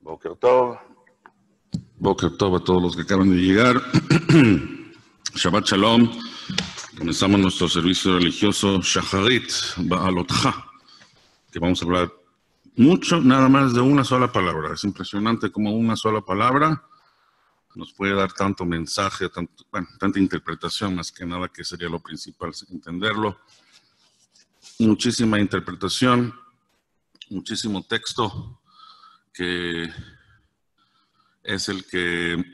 Boker Tov. Boker Tov a todos los que acaban de llegar. Shabbat Shalom. Comenzamos nuestro servicio religioso Shacharit Ba'alotcha, que vamos a hablar mucho, nada más de una sola palabra. Es impresionante cómo una sola palabra nos puede dar tanto mensaje, tanta interpretación, más que nada, que sería lo principal, entenderlo. Muchísima interpretación, muchísimo texto, que es el que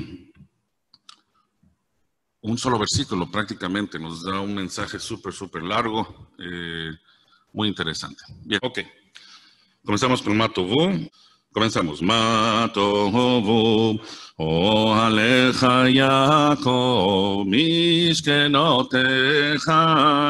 un solo versículo prácticamente nos da un mensaje súper largo, muy interesante. Bien, ok. Comenzamos con Matovu. Comenzamos. Matovu, o aleja Jacob, mishkenoteja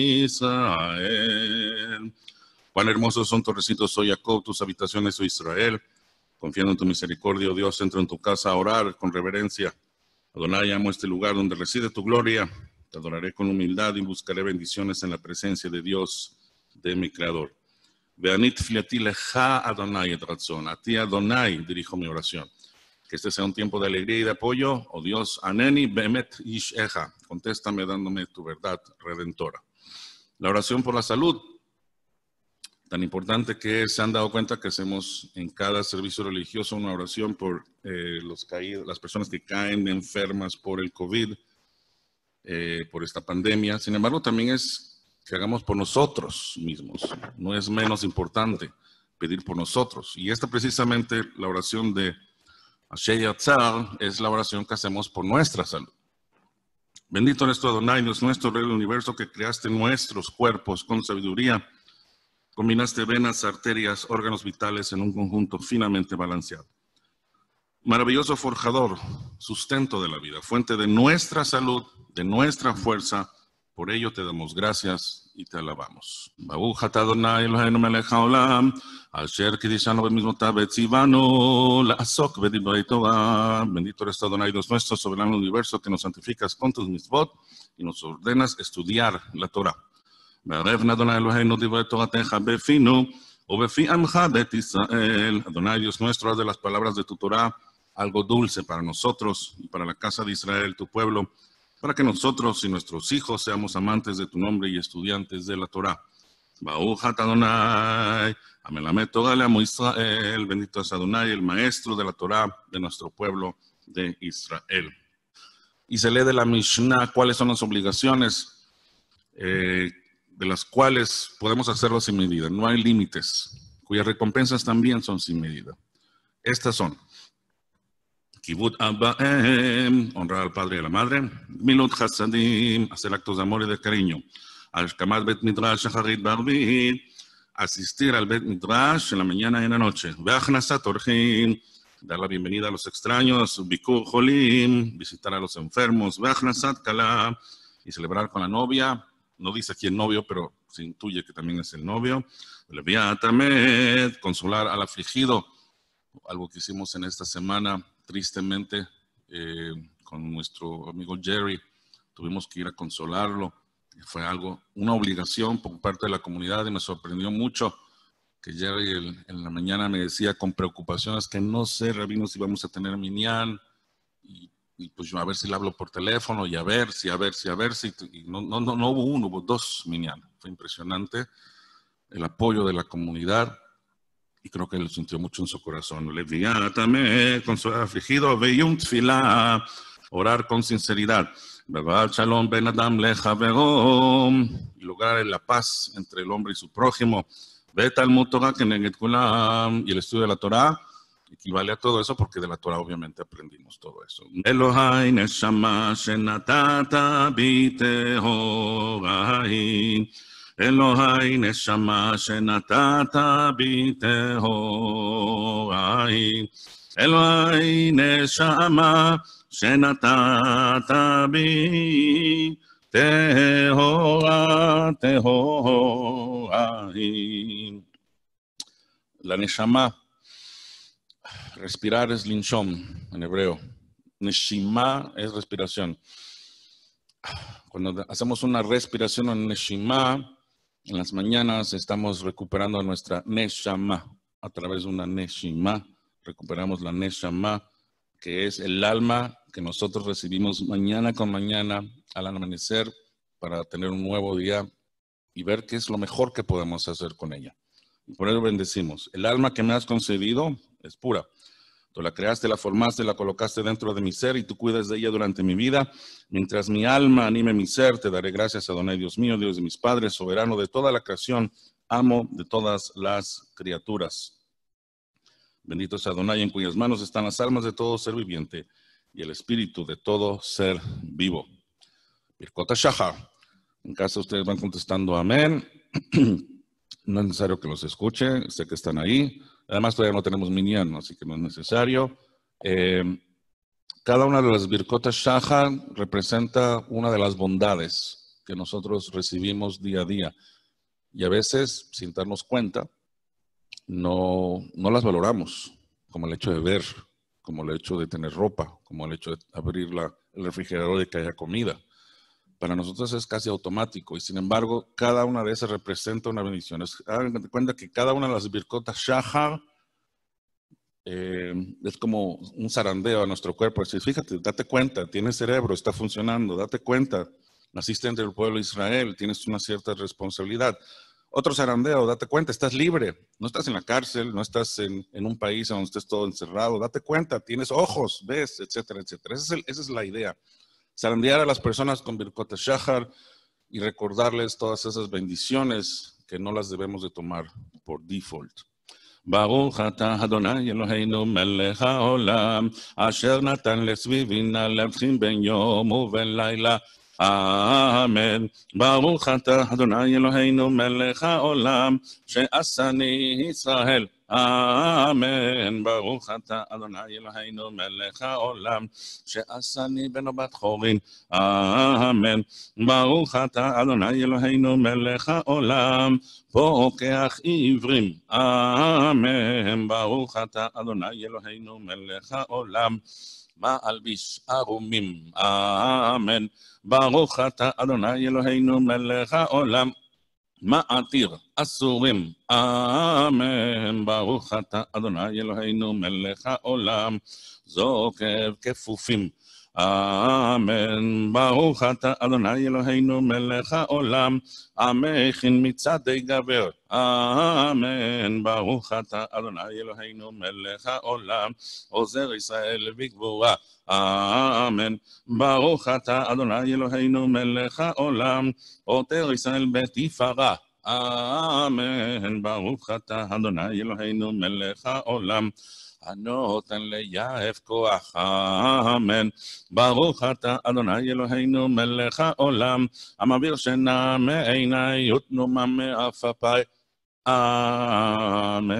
Israel. Cuán hermosos son tus recintos, oh Jacob, tus habitaciones, oh Israel. Confiando en tu misericordia, oh Dios, entro en tu casa a orar con reverencia. Adonai, amo este lugar donde reside tu gloria. Te adoraré con humildad y buscaré bendiciones en la presencia de Dios, de mi Creador. Veanit tfilati leja Adonai et ratzon. A ti, Adonai, dirijo mi oración. Que este sea un tiempo de alegría y de apoyo. Oh Dios, aneni bemet isheja. Contéstame dándome tu verdad redentora. La oración por la salud. Tan importante que se han dado cuenta que hacemos en cada servicio religioso una oración por los caídos, las personas que caen enfermas por el COVID, por esta pandemia. Sin embargo, también es que hagamos por nosotros mismos. No es menos importante pedir por nosotros. Y esta precisamente, la oración de Asher Yatzar, es la oración que hacemos por nuestra salud. Bendito eres tú, Adonai, Dios nuestro, Rey del universo, que creaste nuestros cuerpos con sabiduría. Combinaste venas, arterias, órganos vitales en un conjunto finamente balanceado. Maravilloso forjador, sustento de la vida, fuente de nuestra salud, de nuestra fuerza. Por ello te damos gracias y te alabamos. Baruch Adonai Eloheinu melech haolam, asher kiddushanu b'mitzvotav v'tzivanu la'asok b'divrei Torah. Bendito eres Adonai, Dios nuestro, soberano del universo, que nos santificas con tus mitzvot y nos ordenas estudiar la Torah. Adonai Eloheinu divrei torateja befinu ubefi amcha bet Israel. Adonai, Dios nuestro, haz de las palabras de tu Torah algo dulce para nosotros y para la casa de Israel, tu pueblo, para que nosotros y nuestros hijos seamos amantes de tu nombre y estudiantes de la Torah. Baruch Adonai, amelamet Torah le'amo Israel. Bendito es Adonai, el maestro de la Torah de nuestro pueblo de Israel. Y se lee de la Mishnah cuáles son las obligaciones de las cuales podemos hacerlo sin medida. No hay límites, cuyas recompensas también son sin medida. Estas son: Kibud Abaem, honrar al padre y a la madre; Milut Hasadim, hacer actos de amor y de cariño; Ashkamat Bet Midrash Shacharit Barbit, asistir al Bet Midrash en la mañana y en la noche; Ve'achnasat Orchim, dar la bienvenida a los extraños; Bikur Cholim, visitar a los enfermos; Ve'achnasat Kala, y celebrar con la novia. No dice aquí el novio, pero se intuye que también es el novio. Leviat Amed, consolar al afligido, algo que hicimos en esta semana, tristemente, con nuestro amigo Jerry. Tuvimos que ir a consolarlo. Fue una obligación por parte de la comunidad, y me sorprendió mucho que Jerry en la mañana me decía con preocupaciones que no sé, rabino, si vamos a tener minyan. Y pues yo a ver si le hablo por teléfono y a ver si. Y no hubo uno, hubo dos minyan. Fue impresionante el apoyo de la comunidad y creo que lo sintió mucho en su corazón. Leviátame, consolar al afligido, veyum tfilá, orar con sinceridad. Bevad shalom ben adam lechaverom, y lograr la paz entre el hombre y su prójimo. Betalmud Torah keneged kulam, y el estudio de la Torah equivale a todo eso, porque de la Torah obviamente aprendimos todo eso. Elohai neshama shenatata bitehorai, Elohai neshama shenatata bitehorai, Elohai neshama shenatata bitehorai. La neshama, respirar es linshom en hebreo. Neshima es respiración. Cuando hacemos una respiración en neshima, en las mañanas estamos recuperando nuestra neshama a través de una neshima, recuperamos la Neshama, que es el alma que nosotros recibimos mañana con mañana al amanecer para tener un nuevo día y ver qué es lo mejor que podemos hacer con ella. Y por eso bendecimos. El alma que me has concedido es pura. Tú la creaste, la formaste, la colocaste dentro de mi ser y tú cuidas de ella durante mi vida. Mientras mi alma anime mi ser, te daré gracias a Adonai, Dios mío, Dios de mis padres, soberano de toda la creación, amo de todas las criaturas. Bendito es Adonai, en cuyas manos están las almas de todo ser viviente y el espíritu de todo ser vivo. Birkot HaShachar. En caso ustedes van contestando amén. No es necesario que los escuche, sé que están ahí. Además todavía no tenemos minyan, así que no es necesario. Cada una de las Birkot HaShachar representa una de las bondades que nosotros recibimos día a día. Y a veces, sin darnos cuenta, no las valoramos, como el hecho de ver, como el hecho de tener ropa, como el hecho de abrir el refrigerador y que haya comida. Para nosotros es casi automático y sin embargo cada una de esas representa una bendición. Hagan de cuenta que cada una de las Birkot HaShachar es como un zarandeo a nuestro cuerpo. Es decir, fíjate, date cuenta, tienes cerebro, está funcionando, date cuenta, naciste entre el pueblo de Israel, tienes una cierta responsabilidad. Otro zarandeo, date cuenta, estás libre, no estás en la cárcel, no estás en un país donde estés todo encerrado, date cuenta, tienes ojos, ves, etcétera, etcétera. Esa es la idea. Zarandear a las personas con Birkot HaShachar y recordarles todas esas bendiciones que no las debemos de tomar por default. Baruch atah Adonai Eloheinu melech haolam, asher natan lesvivina להבחין בין יום ובין לילה. אמן. ברוך אתה אדוני אלוהינו מלך העולם, שעשני ישראל. אמן. ברוך אתה אדוני אלוהינו מלך העולם, שעשני בן בת חורין. אמן. ברוך אתה אדוני אלוהינו מלך העולם, פוקח עיוורים. אמן. ברוך אתה אדוני אלוהינו מלך העולם, מעלביש ערומים. אמן. ברוך אתה אדוני אלוהינו מלך העולם, מעתיר אסורים. אמן. ברוך אתה אדוני אלוהינו מלך העולם, זוקף כפופים. אמן. ברוך אתה אדוני אלוהינו מלך העולם, המכין מצעדי גבר. אמן. ברוך אתה אדוני אלוהינו מלך העולם, עוזר ישראל בגבורה. אמן. ברוך אתה אדוני אלוהינו מלך העולם, עוטר ישראל בתפארה. אמן. ברוך אתה אדוני אלוהינו מלך העולם, הנותן ליעף כוח. אמן. ברוך אתה אדוני אלוהינו מלך העולם, המעביר שינה מעיני ותנומה מעפעפיי. אמן.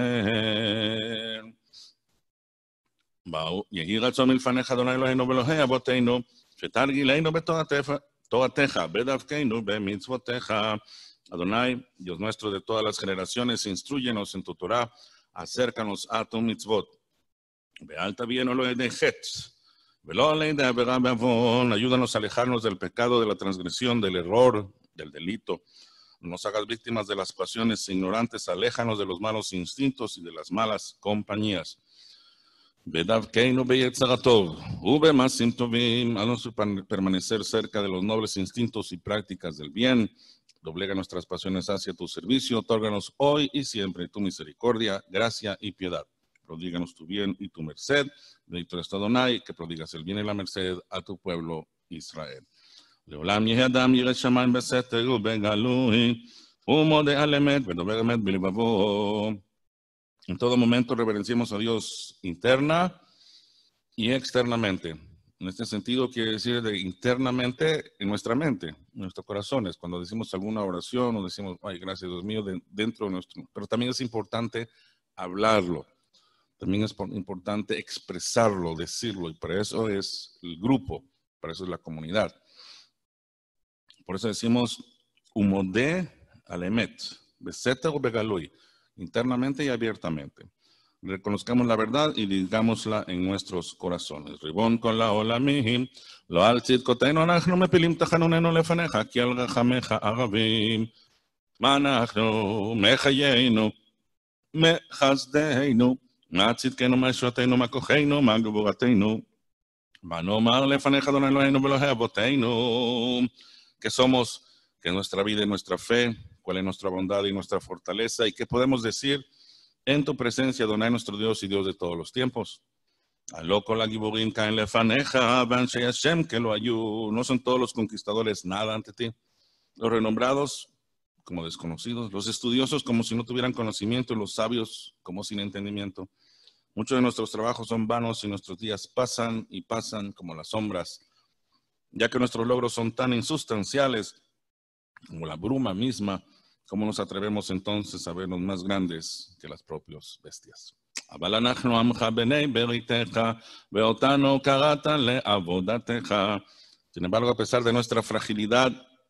יהי רצון מלפניך אדוני אלוהינו ואלוהי אבותינו, שתרגילנו בתורתך, בדרכנו במצוותיך. Adonai, Dios nuestro de todas las generaciones, instrúyenos en tu Torah, acércanos a tu mitzvot. Be'alta bien lo de Hetz, velo le de Averá Beavon, ayúdanos a alejarnos del pecado, de la transgresión, del error, del delito. No nos hagas víctimas de las pasiones ignorantes, aléjanos de los malos instintos y de las malas compañías. Bedavkeinu beyetzaratov, ubemasim tovim, haznos permanecer cerca de los nobles instintos y prácticas del bien. Doblega nuestras pasiones hacia tu servicio, otórganos hoy y siempre tu misericordia, gracia y piedad. Prodíganos tu bien y tu merced. Bendito es Adonai, que prodigas el bien y la merced a tu pueblo Israel. Leolam yehi adam yirat shamayim beseter ubegalui, umode al emet vedober emet bilibavo. En todo momento reverenciamos a Dios interna y externamente. En este sentido quiere decir de internamente en nuestra mente, en nuestros corazones. Cuando decimos alguna oración o decimos, ay, gracias Dios mío, dentro de nuestro... Pero también es importante hablarlo. También es importante expresarlo, decirlo. Y para eso es el grupo, para eso es la comunidad. Por eso decimos, umodé alemet, beseter o begalui, internamente y abiertamente. Reconozcamos la verdad y digámosla en nuestros corazones. Ribón con la olamim, lo al tzidkoteinu anachnu mepilim tachanunenu lefanecha, ki al rachamecha aravim, manachnu mechayenu, mechazdeinu, מה צדקנו, מה ישועתנו, מה כוחנו, מה גבורתנו. ונאמר לפניך אדוני אלוהינו ואלוהי אבותינו, que somos, que nuestra vida y nuestra fe, cuál es nuestra bondad y nuestra fortaleza, y qué podemos decir en tu presencia, Adonai, nuestro Dios y Dios de todos los tiempos. Aló con la giborim caen lefaneja, vanshei Hashem que lo ayú. No son todos los conquistadores nada ante ti. Los renombrados como desconocidos, los estudiosos como si no tuvieran conocimiento, los sabios como sin entendimiento. Muchos de nuestros trabajos son vanos y nuestros días pasan y pasan como las sombras, ya que nuestros logros son tan insustanciales como la bruma misma. ¿Cómo nos atrevemos entonces a vernos más grandes que las propias bestias? אבל אנחנו עמך בני בריתך, ואותנו קראת לעבודתך. Sin embargo, a pesar de nuestra fragilidad,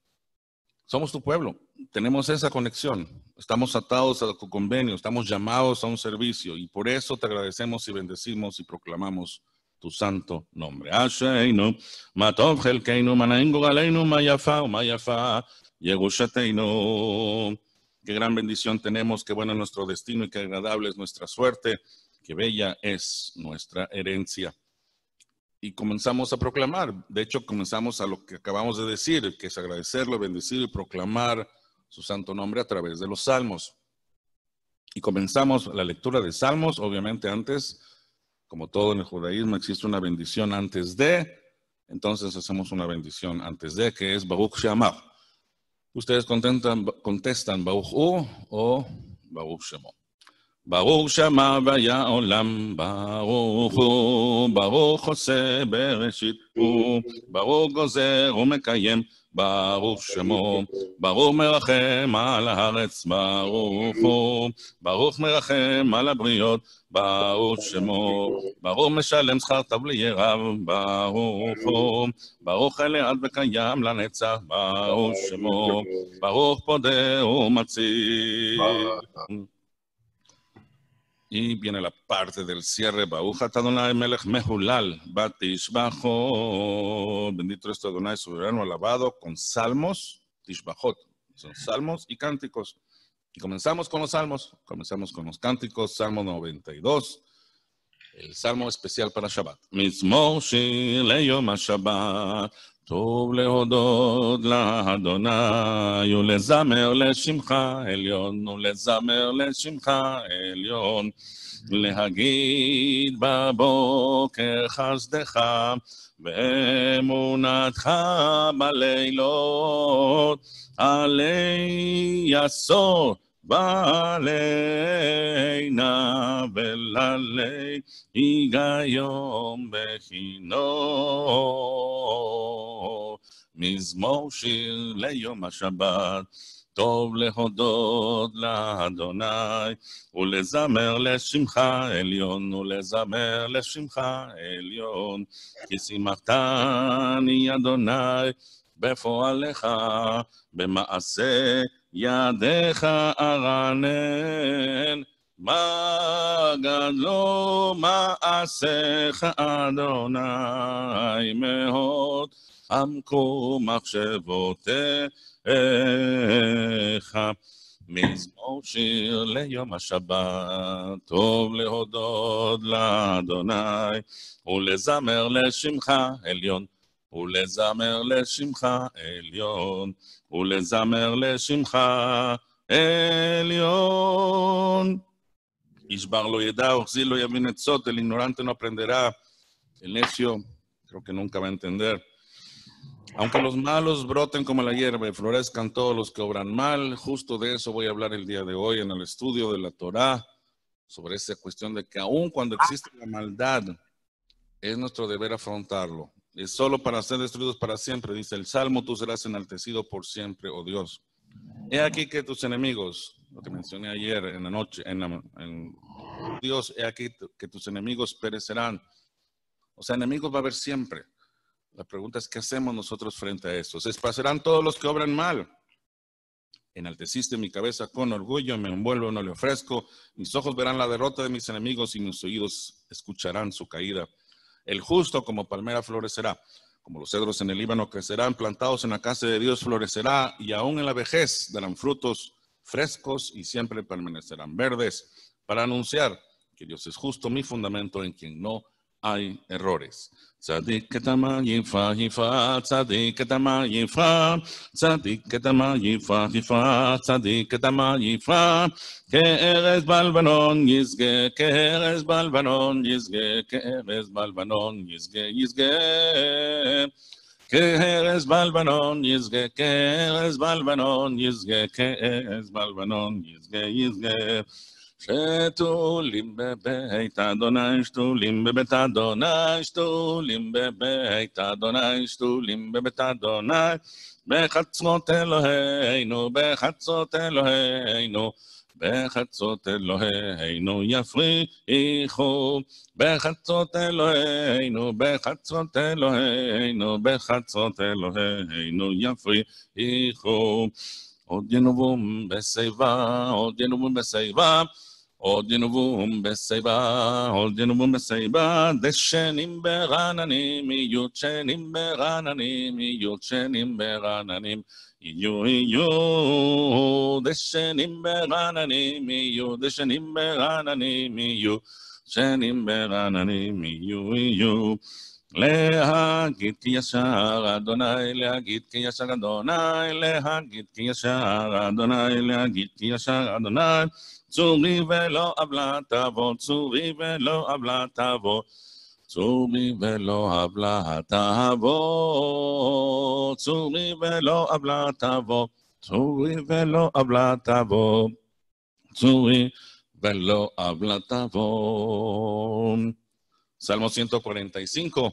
somos tu pueblo, tenemos esa conexión, estamos atados a tu convenio, estamos llamados a un servicio, y por eso te agradecemos y bendecimos y proclamamos tu santo nombre. Asheinu, ma tov chelkeinu, ma na'im goraleinu, ma yafa, Yerushateinu. Qué gran bendición tenemos, qué bueno es nuestro destino y qué agradable es nuestra suerte, qué bella es nuestra herencia. Y comenzamos a proclamar, de hecho comenzamos a lo que acabamos de decir, que es agradecerlo, bendecir y proclamar su santo nombre a través de los salmos. Y comenzamos la lectura de salmos, obviamente antes, como todo en el judaísmo, existe una bendición antes de, entonces hacemos una bendición antes de, que es Baruch She'amar. Ustedes contestan Baruch Hu o Baruch Shemo. Baruch Shema vaya olam, Baruch Hu, Baruch Hoseh bereshit Hu, Baruch gozer umekayem, Baruch Shemo, Baruch merachem al haaretz, Baruch Hu, Baruch merachem al habriot, Baruch Shemo, Baruch meshalem schar tav liyerav, Baruch Hu, Baruch elead vekayam lanetzach, Baruch Shemo, Baruch podeh umatzil. Y viene la parte del cierre. Baruch Adonai melech mehulal batishbachot. Bendito es Adonai soberano alabado con salmos, tishbachot. Son salmos y cánticos. Y comenzamos con los salmos. Comenzamos con los cánticos. Salmo 92. El salmo especial para Shabbat. Mizmor shir leyom HaShabbat. טוב להודות לאדוני ולזמר לשמך עליון ולזמר לשמך עליון להגיד בבוקר חסדך ואמונתך בלילות עלי יסוד בעלינה וללי היגיון בחינו. מזמור שיר ליום השבת, טוב להודות לאדוני ולזמר לשמך עליון ולזמר לשמך עליון. כי שימחתני אדוני בפועלך במעשה ידיך ארנן. מה גדלו מעשיך אדוני מאוד עמקו מחשבותיך. מזמור שיר ליום השבת, טוב להודות לאדוני ולזמר לשמך עליון ולזמר לשמך עליון ולזמר לשמך עליון. Ishbar lo yedá, Oxil lo yamin etzot, el ignorante no aprenderá, el necio creo que nunca va a entender. Aunque los malos broten como la hierba y florezcan todos los que obran mal, justo de eso voy a hablar el día de hoy en el estudio de la Torá, sobre esa cuestión de que aun cuando existe la maldad, es nuestro deber afrontarlo. Es solo para ser destruidos para siempre, dice el Salmo, tú serás enaltecido por siempre, oh Dios. He aquí que tus enemigos, lo que mencioné ayer en la noche, Dios, he aquí que tus enemigos perecerán. O sea, enemigos va a haber siempre. La pregunta es, ¿qué hacemos nosotros frente a estos? Esparcerán todos los que obran mal. Enalteciste mi cabeza con orgullo, me envuelvo, no le ofrezco. Mis ojos verán la derrota de mis enemigos y mis oídos escucharán su caída. El justo como palmera florecerá, como los cedros en el Líbano crecerán, plantados en la casa de Dios florecerá, y aún en la vejez darán frutos frescos y siempre permanecerán verdes, para anunciar que Dios es justo, mi fundamento en quien no hay errores. Tzadik etama yifa yifa, tzadik etama yifa, tzadik etama yifa yifa, tzadik etama yifa, כארז בלבנון יסגה, כארז בלבנון יסגה, כארז בלבנון יסגה, יסגה. כארז בלבנון יסגה, כארז בלבנון יסגה, כארז בלבנון יסגה, יסגה. שתולים בבית אדוני, שתולים בבית אדוני, שתולים בבית אדוני, שתולים בבית אדוני, בחצרות אלוהינו, בחצרות אלוהינו, בחצרות אלוהינו יפריחו, בחצרות אלוהינו, בחצרות אלוהינו, בחצרות אלוהינו יפריחו. עוד ינובום בשיבה, עוד ינובום בשיבה, עוד ינובום בשיבה, עוד ינובום בשיבה, דשנים ברעננים, יהיו דשנים ברעננים, יהיו דשנים ברעננים, יהיו דשנים ברעננים, יהיו דשנים ברעננים, יהיו דשנים ברעננים, יהיו. להגיד כי ישר אדוני, להגיד כי ישר אדוני, להגיד כי ישר אדוני, להגיד כי ישר אדוני, צורי ולא עוולה תבוא, צורי ולא עוולה תבוא, צורי ולא עוולה תבוא, צורי ולא עוולה תבוא, צורי ולא עוולה תבוא, צורי ולא עוולה תבוא. Salmo 145.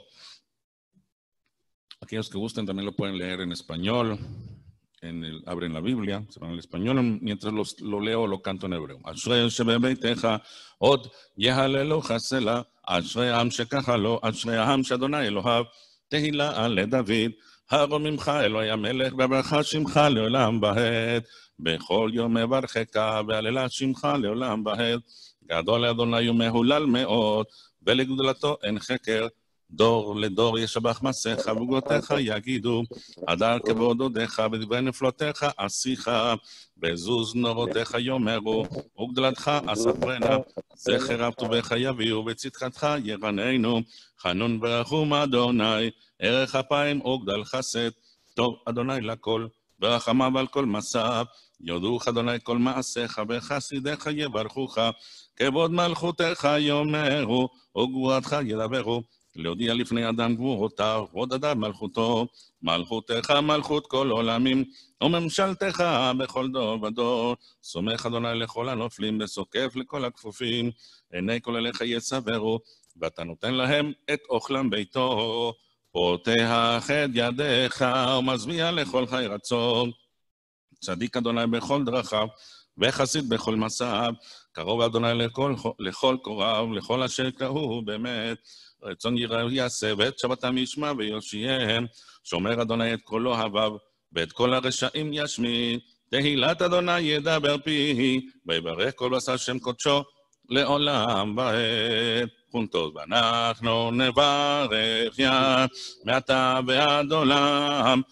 Aquellos que gusten también lo pueden leer en español. Abren la Biblia, se van al español. Mientras lo leo, lo canto en hebreo. Ashrei shebebeitecha od yehalelu chasela. Ashrei העם שככה לו. אשרי העם שאדוני אלוהיו. תהילה לדוד. הרו ממך אלוהי המלך. בברכה שמך לעולם ועד. בכל יום מברכך והללה שמך לעולם ועד. גדול אדוני ומהולל מאוד. ולגדולתו אין חקר, דור לדור ישבח מעשיך וגדולותיך יגידו, הדר כבוד הודיך ודברי נפלותיך עשיך, בזוז נורותיך יאמרו, וגדולתך אספרנה, זכר רב טובך יביאו, וצדקתך ירננו, חנון ורחום אדוני, ערך אפיים וגדל חסד, טוב אדוני לכל, ורחמיו על כל מסעיו, יודוך אדוני כל מעשיך, וחסידיך יברכוך, כבוד מלכותך יאמרו, וגבורתך ידברו, להודיע לפני אדם גבורותיו, עוד אדם מלכותו, מלכותך מלכות כל עולמים, וממשלתך בכל דור ודור, סומך אדוני לכל הנופלים, וסוקף לכל הכפופים, עיני כל אליך יסברו, ואתה נותן להם את אוכלם ביתו, פותח את ידיך, ומשביע לכל חי רצון, צדיק אדוני בכל דרכיו, וחסיד בכל מסעיו, קרוב אדוני לכל קוראיו, לכל אשר קראו באמת, רצון יראו יעשה, ואת שבתם ישמע ויושיעם, שומר אדוני את כל אוהביו, ואת כל הרשעים ישמיע, תהילת אדוני ידבר פיhi, ויברך כל בשר שם קודשו, לעולם ועד. juntos ואנחנו נברך יה, מעתה ועד עולם,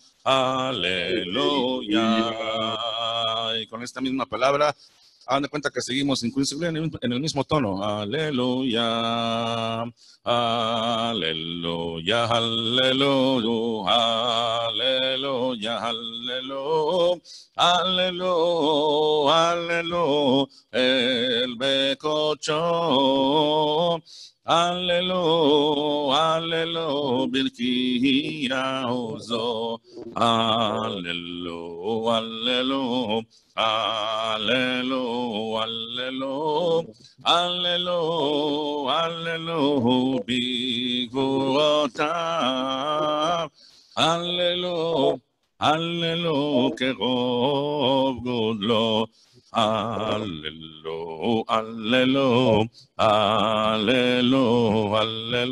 aleluya. Y con esta misma palabra, hagan de cuenta que seguimos inclusive en el mismo tono. Aleluya, aleluya, aleluya, aleluya, aleluya, aleluya, aleluya, el becocho. Aleluya, aleluya, birkia ozo. Aleluya, aleluya, aleluya, aleluya, aleluya, bigvorotav. Aleluya, aleluya, kerov godlo. Aleluya, aleluya, aleluya,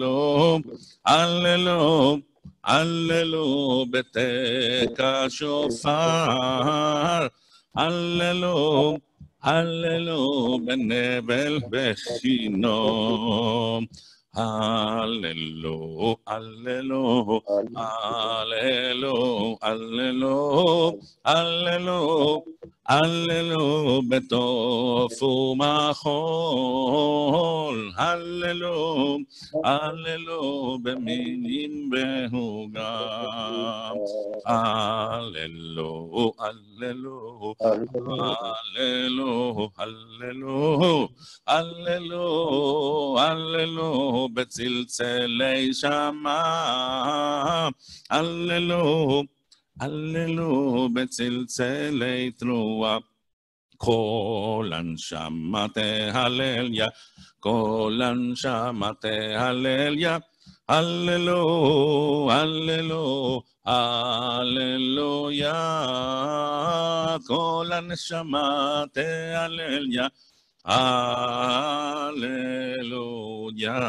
aleluya, aleluya, beteka shofar. Aleluya, aleluya, benebel bechino. Aleluya, aleluya, aleluya, aleluya, aleluya, הללו בטוף ומחול, הללו, הללו במינים בהוגה, הללו, הללו, הללו, הללו, הללו, הללו בצלצלי שמה, הללו, הללו בצלצלי תרועה, כל הנשמה תהלליה, כל הנשמה תהלליה, הללו, הללו, הללויה, כל הנשמה תהלליה, הללויה.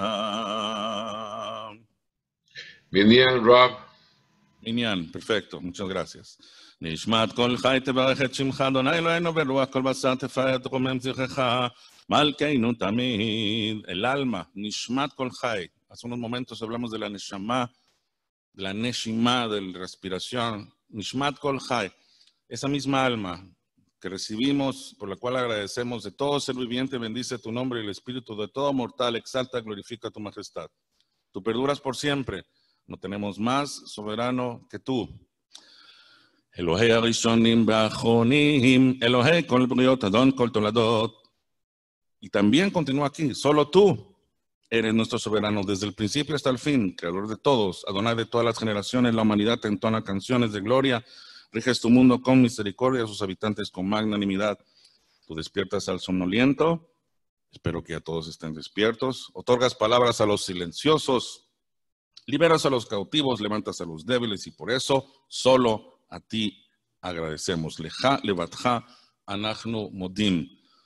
Minyan, Rob. עניין, פרפקטו, muchas gracias. נשמת כל חי תברך את שמך, אדוני אלוהינו ברוח כל בשר תפארת רומם זכרך, מלכנו תמיד. El alma, נשמת כל חי. Hace unos momentos hablamos de la neshama, de la neshima, de la respiración. Nishmat kol chai, esa misma alma que recibimos, por la cual agradecemos de todo ser viviente, bendice tu nombre y el espíritu de todo mortal, exalta, glorifica tu majestad. Tú perduras por siempre. No tenemos más soberano que tú. Elohei Arishonim Ba'achronim, Elohei Kol Briot Adon Kol Toladot. Y también continúa aquí, solo tú eres nuestro soberano desde el principio hasta el fin, creador de todos, Adonai de todas las generaciones. La humanidad te entona canciones de gloria, riges tu mundo con misericordia, a sus habitantes con magnanimidad. Tú despiertas al somnoliento, espero que ya todos estén despiertos, otorgas palabras a los silenciosos, liberas a los cautivos, levantas a los débiles, y por eso solo a ti agradecemos. Leja, levatja, anachnu modim.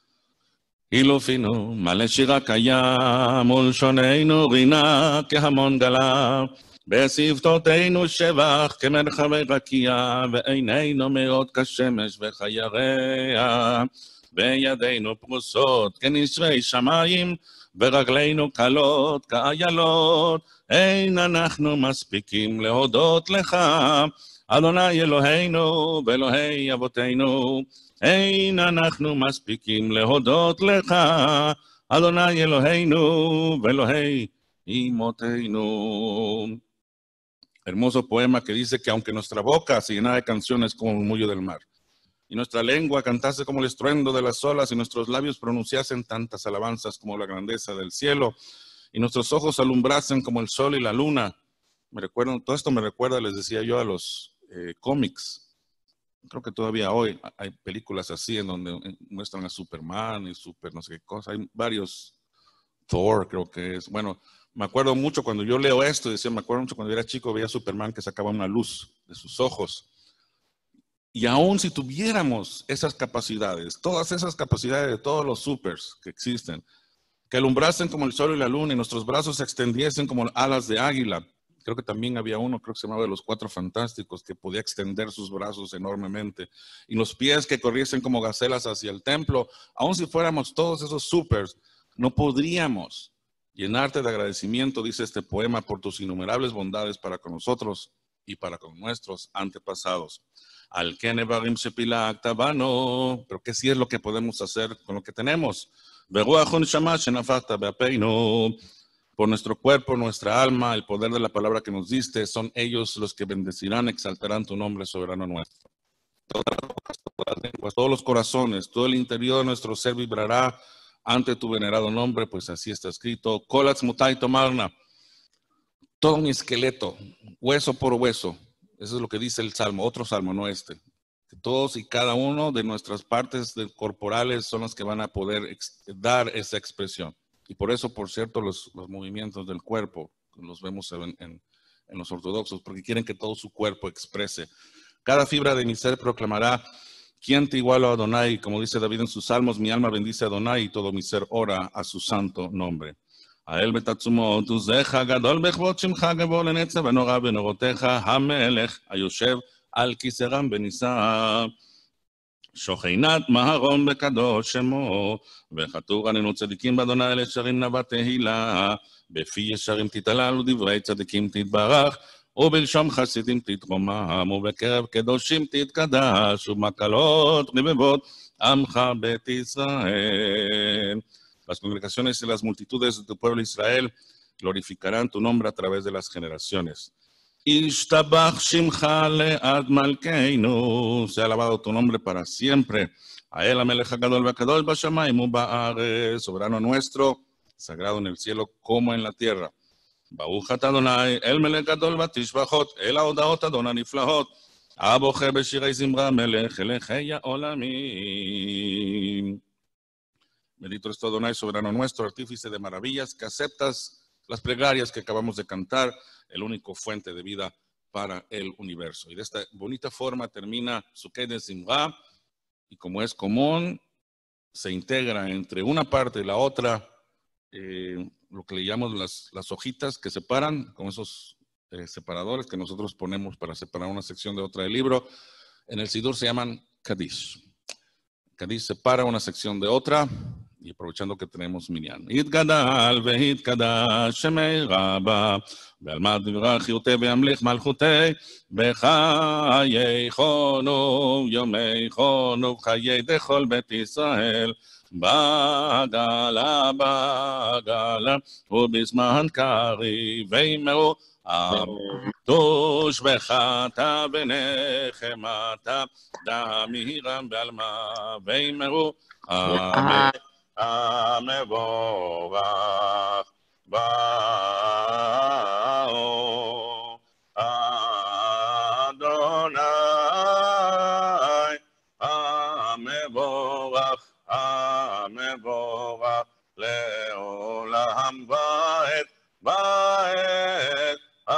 אילופינו, מלא שירה קיים, ולשוננו רינה כהמון גלה, בשפתותינו שבח כמרחבי רקיע, ועינינו מאוד כשמש וכירח, וידינו פרוסות כנשרי שמיים, ורגלינו קלות כאיילות. אין אנחנו מספיקים להודות לך, אדוני אלוהינו ואלוהי אבותינו. אין אנחנו מספיקים להודות לך, אדוני אלוהינו ואלוהי אמותינו. Hermoso poema que dice que aunque nuestra boca se llenara de canciones como el murmullo del mar, y nuestra lengua cantase como el estruendo de las olas, y nuestros labios pronunciasen tantas alabanzas como la grandeza del cielo, y nuestros ojos alumbrasen como el sol y la luna. Todo esto me recuerda, les decía yo, a los cómics. Creo que todavía hoy hay películas así en donde muestran a Superman y Super no sé qué cosa. Hay varios, Thor creo que es. Bueno, me acuerdo mucho cuando yo leo esto, me acuerdo mucho cuando era chico, veía a Superman que sacaba una luz de sus ojos. Y aún si tuviéramos esas capacidades, todas esas capacidades de todos los supers que existen, que alumbrasen como el sol y la luna y nuestros brazos se extendiesen como alas de águila. Creo que también había uno, creo que se llamaba de los Cuatro Fantásticos, que podía extender sus brazos enormemente. Y los pies que corriesen como gacelas hacia el templo. Aun si fuéramos todos esos supers, no podríamos llenarte de agradecimiento, dice este poema, por tus innumerables bondades para con nosotros y para con nuestros antepasados. Al Kene Barim Shepila Actabano. Pero ¿qué sí es lo que podemos hacer con lo que tenemos? Beruachun Shamash Shenafachta Beapeinu. Por nuestro cuerpo, nuestra alma, el poder de la palabra que nos diste, son ellos los que bendecirán, exaltarán tu nombre, soberano nuestro. Todas las bocas, todas las lenguas, todos los corazones, todo el interior de nuestro ser vibrará ante tu venerado nombre, pues así está escrito. Kolatz mutai tomarna. Todo mi esqueleto, hueso por hueso. Eso es lo que dice el salmo, otro salmo, no este. Que todos y cada uno de nuestras partes corporales son las que van a poder dar esa expresión. Y por eso, por cierto, los movimientos del cuerpo los vemos en los ortodoxos, porque quieren que todo su cuerpo exprese. Cada fibra de mi ser proclamará, ¿quién te iguala a Adonai? Como dice David en sus salmos, mi alma bendice a Adonai y todo mi ser ora a su santo nombre. A él betatzumo tuzeja gadol bechvot shimcha gavor lenetzav venora benoroteja hamelech ayoshev al kiseram benisa. שוכינת מהרום בקדוש שמו, וחתור עלינו צדיקים באדוני אלה שרים נבא תהילה, בפי ישרים תתהלל ודברי צדיקים תתברך, ובלשום חסידים תתרומם, ובקרב קדושים תתקדש, ובמקלות רבבות עמך בית Israel. Las congregaciones y las multitudes de tu pueblo Israel glorificarán tu nombre a través de las generaciones. Ishtabach Shimcha le'ad malkeinu, se ha alabado tu nombre para siempre. A él, Amelech HaGadol v'Kadosh b'shamayim u'ba'aretz, soberano nuestro, sagrado en el cielo como en la tierra. Baruch atah Adonai, el Melech Gadol v'tishbachot, el ההודעות אדון הנפלאות, הבוחר בשירי זמרה מלך אלוהי העולמים. Bendito es tu Adonai, soberano nuestro, artífice de maravillas, que aceptas las plegarias que acabamos de cantar, el único fuente de vida para el universo. Y de esta bonita forma termina Sukkot de Simra, y como es común, se integra entre una parte y la otra lo que le llamamos las hojitas que separan, con esos separadores que nosotros ponemos para separar una sección de otra del libro. En el Sidur se llaman Kadish. Kadish separa una sección de otra, y aprovechando que tenemos Minyan. Yitgadal vehitgadash shemei rabba, ve'almad divrach yoteh ve'amlich malchutei, bechayei chonu, yomei chonu, chayei dechol bet Yisrael, bagala, bagala, ובזמן קריבינו, תושבחתה ונחמתה, דמירם בעלמה, ואמרו, המבורך באו אדוני, המבורך, המבורך לעולם ועד, ועד,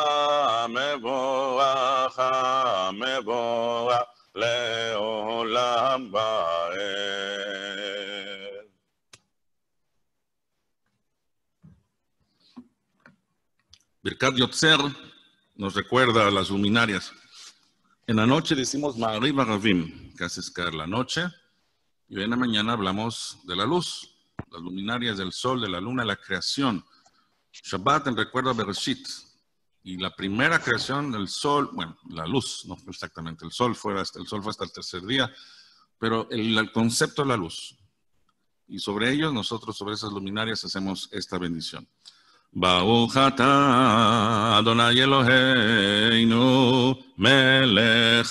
המבורך, המבורך לעולם ועד. Birkat Yotzer nos recuerda a las luminarias. En la noche decimos Ma'ariv Aravim, que hace caer la noche, y hoy en la mañana hablamos de la luz, las luminarias del sol, de la luna, la creación. Shabbat en recuerdo a Bereshit, y la primera creación del sol, bueno, la luz, no exactamente, el sol fue hasta el tercer día, pero el concepto de la luz. Y sobre ellos, nosotros sobre esas luminarias hacemos esta bendición. Baruch atah Adonai Eloheinu melech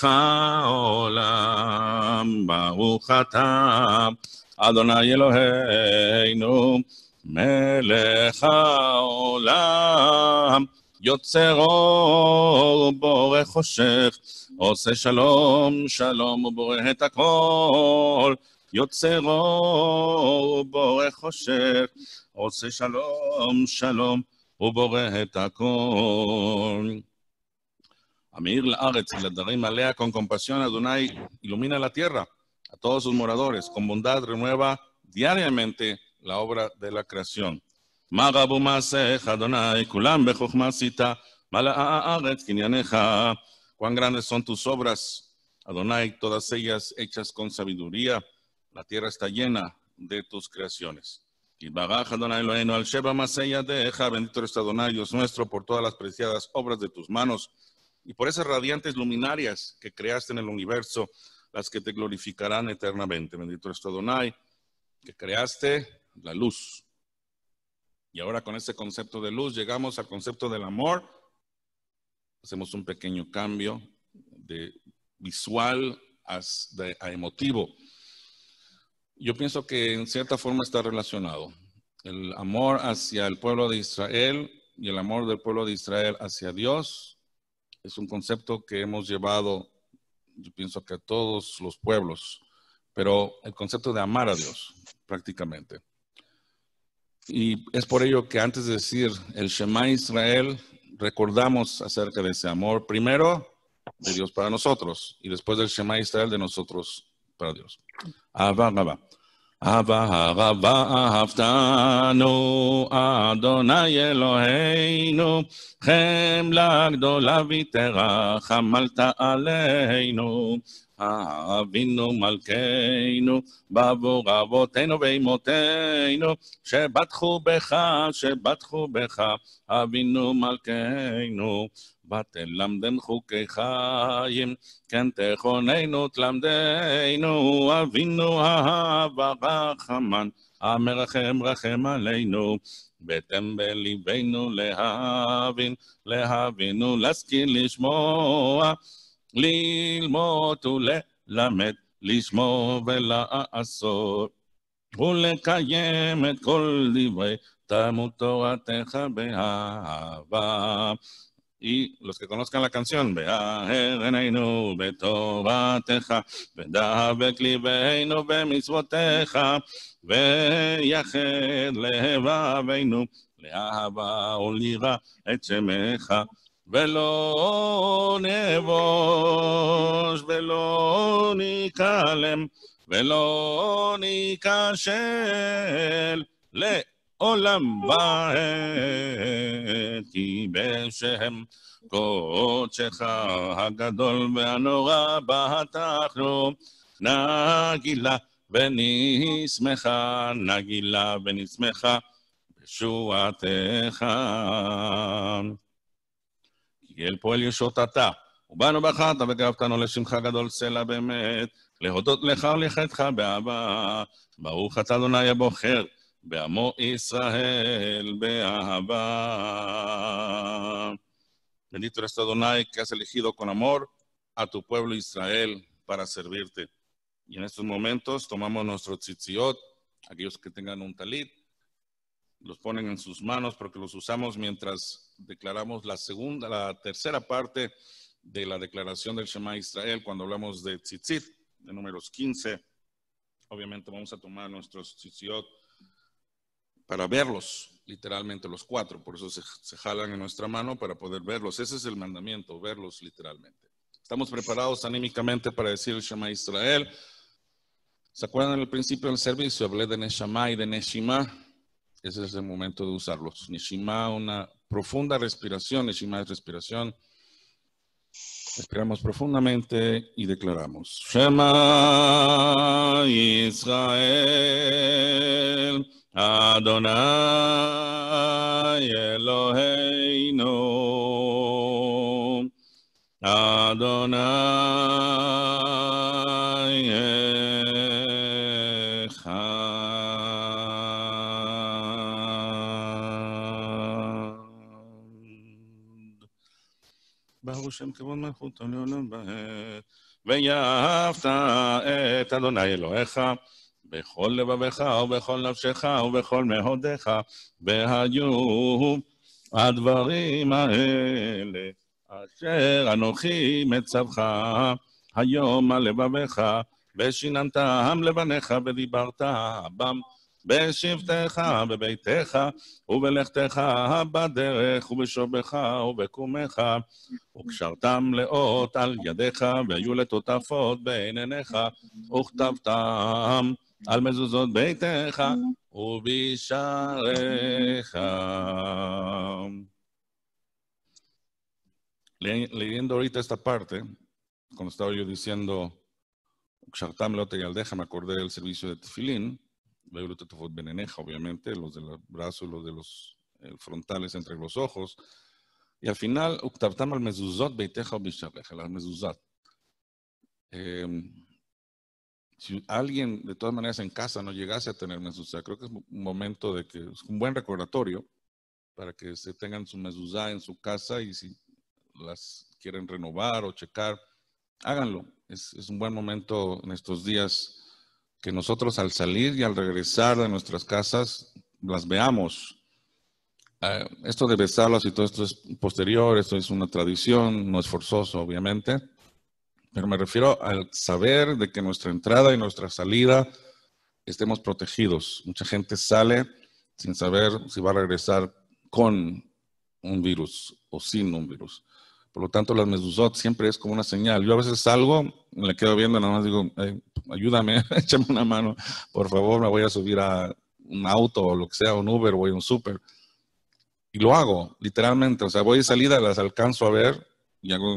haolam. Baruch atah Adonai Eloheinu melech haolam. יוצר אור ובורא חושך, עושה שלום שלום ובורא את הכל. יוצר אור ובורא חושך, עושה שלום שלום ובורא את הכל. Amir la Aretz y la darim alea con compasión, Adonai ilumina la tierra, a todos sus moradores, con bondad renueva diariamente la obra de la creación. Magabu Masech Adonai, Kulam Bechokma Sita, Mala'a Haaretz Kinyanecha. Cuán grandes son tus obras, Adonai, todas ellas hechas con sabiduría. La tierra está llena de tus creaciones. Yitbaraj Adonai Eloheinu al Sheba Masei Yadecha. Bendito eres Adonai, Dios nuestro, por todas las preciadas obras de tus manos y por esas radiantes luminarias que creaste en el universo, las que te glorificarán eternamente. Bendito eres Adonai, que creaste la luz. Y ahora con ese concepto de luz llegamos al concepto del amor. Hacemos un pequeño cambio de visual a emotivo. Yo pienso que en cierta forma está relacionado. El amor hacia el pueblo de Israel y el amor del pueblo de Israel hacia Dios es un concepto que hemos llevado, yo pienso que a todos los pueblos, pero el concepto de amar a Dios prácticamente. Y es por ello que antes de decir el Shema Israel, recordamos acerca de ese amor, primero de Dios para nosotros, y después del Shema Israel de nosotros para Dios. Ahava Rabba. Ahava Rabba ahavtanu, Adonai Eloheinu, Chemla gdola v'terach, hamalta aleinu, אבינו מלכנו, בעבור אבותינו ואמותינו, שבטחו בך, אבינו מלכנו, ותלמדן חוקי חיים, כן תכוננו תלמדנו, אבינו אהב ורחמן, המרחם רחם עלינו, בתם בליבנו להבינו, להשכיל לשמוע, ללמוד וללמד, לשמור ולעשות, ולקיים את כל דברי תלמוד תורתך באהבה. Y los que conozcan la canción, בהר עינינו בתורתך, ודבק ליבנו במצוותיך, ויחד לבבינו לאהבה וליראה את שמך. ולא נבוש ולא ניכלם ולא ניכשל לעולם ועד, כי בשם קודשך הגדול והנורא בטחנו, נגילה ונשמחה בשועתך. כי אל פועל ישועות אתה, ובאנו בחרת וגרבתנו לשמך גדול סלע באמת, להודות לך ולחתך באהבה. ברוך אתה אדוני הבוחר בעמו Israel באהבה. Bendito eres Adonai, que has elegido con amor a tu pueblo Israel para servirte. Y en estos momentos tomamos nuestro tzitziot, aquellos que tengan un talit, los ponen en sus manos porque los usamos mientras declaramos la tercera parte de la declaración del Shema Israel, cuando hablamos de tzitzit, de números 15. Obviamente vamos a tomar nuestros tzitziot para verlos, literalmente los 4, por eso se jalan en nuestra mano para poder verlos. Ese es el mandamiento, verlos literalmente. Estamos preparados anímicamente para decir el Shema Israel. ¿Se acuerdan al principio del servicio? Hablé de Neshama y de Neshima. Ese es el momento de usarlos. Neshima, una profunda respiración. Neshima es respiración. Respiramos profundamente y declaramos. Shema Israel, Adonai Eloheinu, Adonai Echad. Baruch Shem kavod malchuto leolam va'ed. ואהבת את אדוני אלוהיך בכל לבבך ובכל נפשך ובכל מאודיך, והיו הדברים האלה אשר אנוכי מצווך היום על לבביך, ושיננתם לבניך ודיברת בם בשבתך בביתך ובלכתך בדרך ובשובך ובקומך, וקשרתם לאות על ידיך והיו לטוטפות בין עיניך, וכתבתם על מזוזות ביתך ובשעריך. Leyendo ahorita esta parte, cuando estaba yo diciendo Kshartam leot yaldeja, me acordé del servicio de Tefilín, obviamente, los del brazo y los de los frontales entre los ojos. Y al final, Uktavtam al mezuzot beiteja bishareja, la mezuzat. Si alguien, de todas maneras, en casa no llegase a tener mezuzat, creo que es un momento de que es un buen recordatorio para que se tengan su mezuzat en su casa, y si las quieren renovar o checar, háganlo. Es un buen momento en estos días que nosotros al salir y al regresar de nuestras casas las veamos. Esto de besarlas y todo esto es posterior, esto es una tradición, no es forzoso obviamente, pero me refiero al saber de que nuestra entrada y nuestra salida estemos protegidos. Mucha gente sale sin saber si va a regresar con un virus o sin un virus. Por lo tanto, las mezuzot siempre es como una señal. Yo a veces salgo, me la quedo viendo, nada más digo, ayúdame, échame una mano, por favor, me voy a subir a un auto o lo que sea, un Uber, voy a un súper. Y lo hago, literalmente. O sea, voy de salida, las alcanzo a ver y hago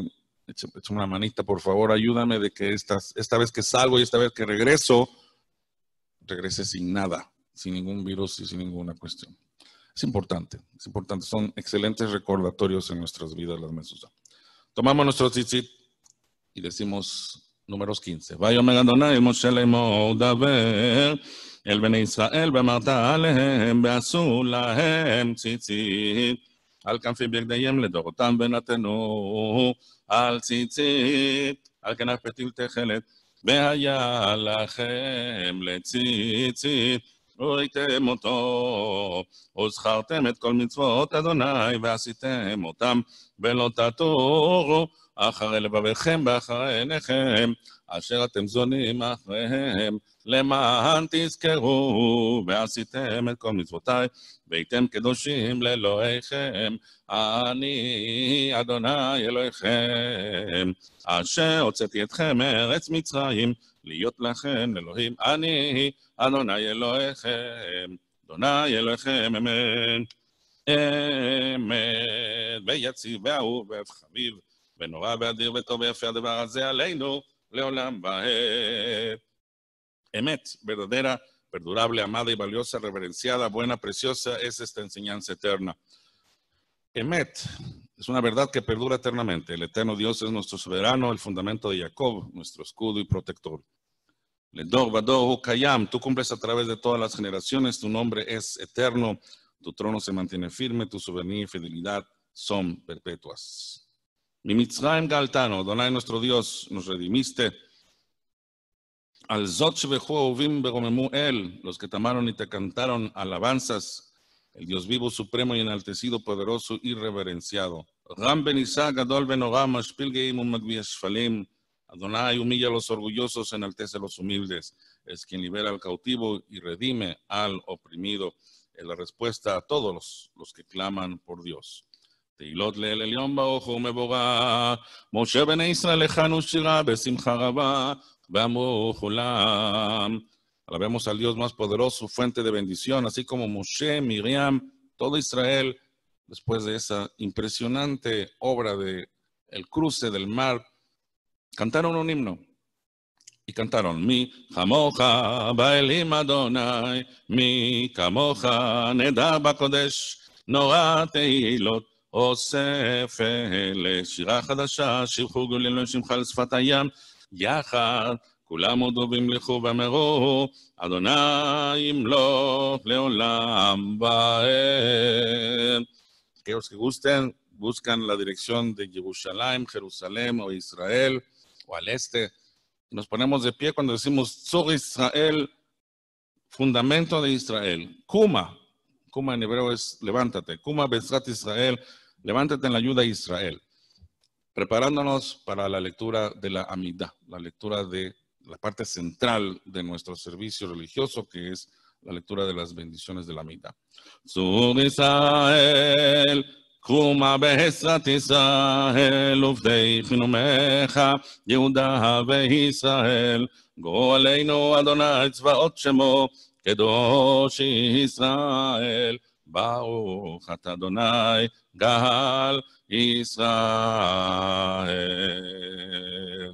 Échame una manita, por favor, ayúdame de que esta vez que salgo y esta vez que regreso, regrese sin nada, sin ningún virus y sin ninguna cuestión. Es importante, son excelentes recordatorios en nuestras vidas las mesuzá. Tomamos nuestro tzitzit y decimos números 15. Vayomer Adonai Moshe לאמור דבר אל בני ישראל ואמרת עליהם ועשו להם ציצית על כנפי בגדיהם לדורותם ונתנו על ציצית על כנף פתיל תכלת והיה לכם לציצית ראיתם אותו וזכרתם את כל מצוות אדוני ועשיתם אותם ולא תטורו אחרי לבביכם ואחרי עיניכם, אשר אתם זונים אחריהם, למען תזכרו, ועשיתם את כל מצוותיי, והייתם קדושים לאלוהיכם, אני אדוני אלוהיכם, אשר הוצאתי אתכם מארץ מצרים, להיות לכם אלוהים, אני אדוני אלוהיכם, אדוני אלוהיכם, אמן, אמן, ויציב ואהוב וחביב, ונורא ואדיר וטוב ויפה הדבר הזה עלינו לעולם ועד. Emet, verdadera, perdurable, amada y valiosa, reverenciada, buena, preciosa, es esta enseñanza eterna. Emet es una verdad que perdura eternamente. El eterno Dios es nuestro soberano, el fundamento de Jacob, nuestro escudo y protector. Ledor vador hu kayam, tú cumples a través de todas las generaciones, tu nombre es eterno, tu trono se mantiene firme, tu soberanía y fidelidad son perpetuas. Mi Mitzrayim galtano, Adonai nuestro Dios, nos redimiste. Al zot shebechu ahuvim beromemu el, los que te amaron y te cantaron alabanzas, el Dios vivo, supremo y enaltecido, poderoso y reverenciado. Ram ben Isa, gadol ben Oram, mashpil geim umagvi ashfalim. Adonai humilla a los orgullosos, enaltece a los humildes. Es quien libera al cautivo y redime al oprimido. Es la respuesta a todos los que claman por Dios. תהילות לאל עליון ברוך הוא מבורך, משה בני ישראל הכנו שירה בשמחה רבה, ואמרו כולם. Alabemos al Dios más poderoso, fuente de bendición, así como Moshe, Miriam, todo Israel, después de esa impresionante obra de el cruce del mar, cantaron un himno. Y cantaron, mi kamocha baelim Adonai, mi kamocha neda bakodesh, נורא תהילות אוסף אלה, שירה חדשה, שיר חוג ולאלוהים שמך על שפת הים, יחד כולם הודו והמליכו ואמרו, אדוני ימלוך לעולם ועד. Aquellos que gusten, buscan la dirección de Jerusalén o Israel o al este. Nos ponemos de pie cuando decimos Tzor Israel, fundamento de Israel. Kuma en hebreo es levántate. Kuma Bezrat Israel, levántate en la ayuda de Israel. Preparándonos para la lectura de la Amidah, la lectura de la parte central de nuestro servicio religioso, que es la lectura de las bendiciones de la Amidah. Tzur Israel, Kuma Bezrat Israel, Uvdei Chinumecha, Yehuda veIsrael, Go Aleinu Adonai Tzvaot Shemo, קדוש ישראל, ברוך אתה אדוני, גאל ישראל.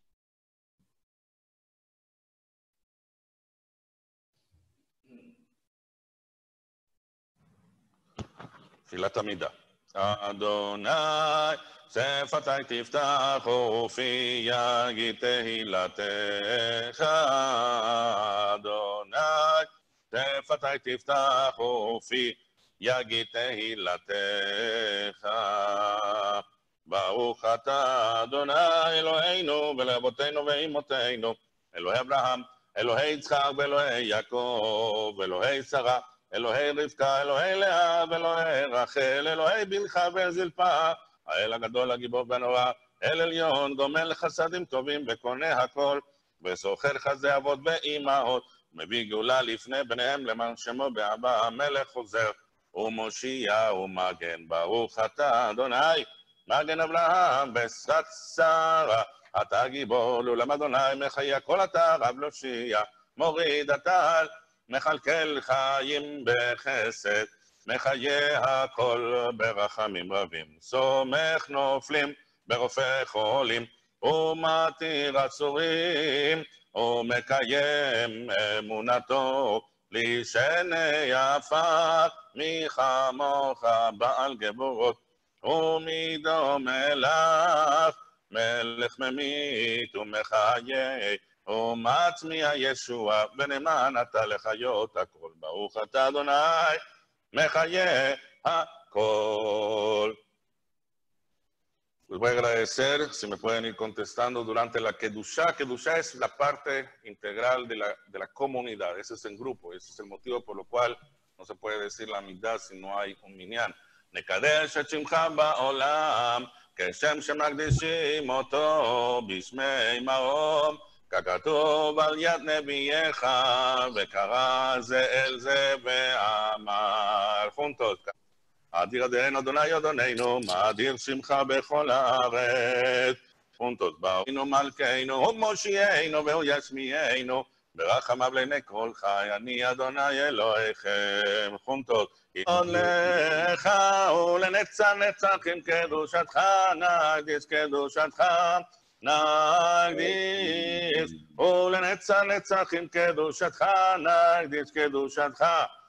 תפילת עמידה. אדוני, שפתי תפתח ופי יגיד תהילתך, אדוני, שפתי תפתח ופי יגיד תהילתך. ברוך אתה אדוני אלוהינו ולאבותינו ואימותינו, אלוהי אברהם, אלוהי יצחק ואלוהי יעקב, אלוהי שרה, אלוהי רבקה, אלוהי לאה ואלוהי רחל, אלוהי בלחה וזלפה, האל הגדול הגיבור והנורא, אל עליון גומל חסדים טובים וקונה הכל, וסוחר חסדי אבות ואימהות, מביא גאולה לפני בניהם למען שמו באהבה, המלך חוזר ומושיע ומגן. ברוך אתה אדוני מגן אברהם בשרת שרה, אתה גיבור לעולם אדוני מחיה כל אתה רב להושיע, מוריד הטל מכלכל חיים בחסד, מחיה הכל ברחמים רבים, סומך נופלים ברופא חולים, ומתיר עצורים, ומקיים אמונתו, לישני עפר, מי כמוך בעל גבורות, ומידו מלך, מלך ממית ומחיה, ומצמיע ישוע, ונאמן אתה לחיות הכל. ברוך אתה אדוני, מחיה הכל. Les voy a agradecer si me pueden ir contestando durante la Kedushá. Kedushá es la parte integral de la comunidad, ese es el grupo, ese es el motivo por lo cual no se puede decir la mitad si no hay un minyan. נקדש את שמך בעולם, כשם שמקדישים אותו בשמי מרום, ככתוב על יד נביאך, וקרא זה אל זה ואמר. חונטות. אדיר אדנו אדוני אדוננו, מאדיר שמך בכל הארץ. חונטות. בראנו מלכנו, ומושיענו והוא ישמיענו, ברחמיו לעיני כל חי, אני אדוני אלוהיכם. חונטות. עוד לך ולנצח נצחים קדושתך, נקדיש קדושתך, נקדיש, ולנצח נצחים קדושתך, נקדיש קדושתך,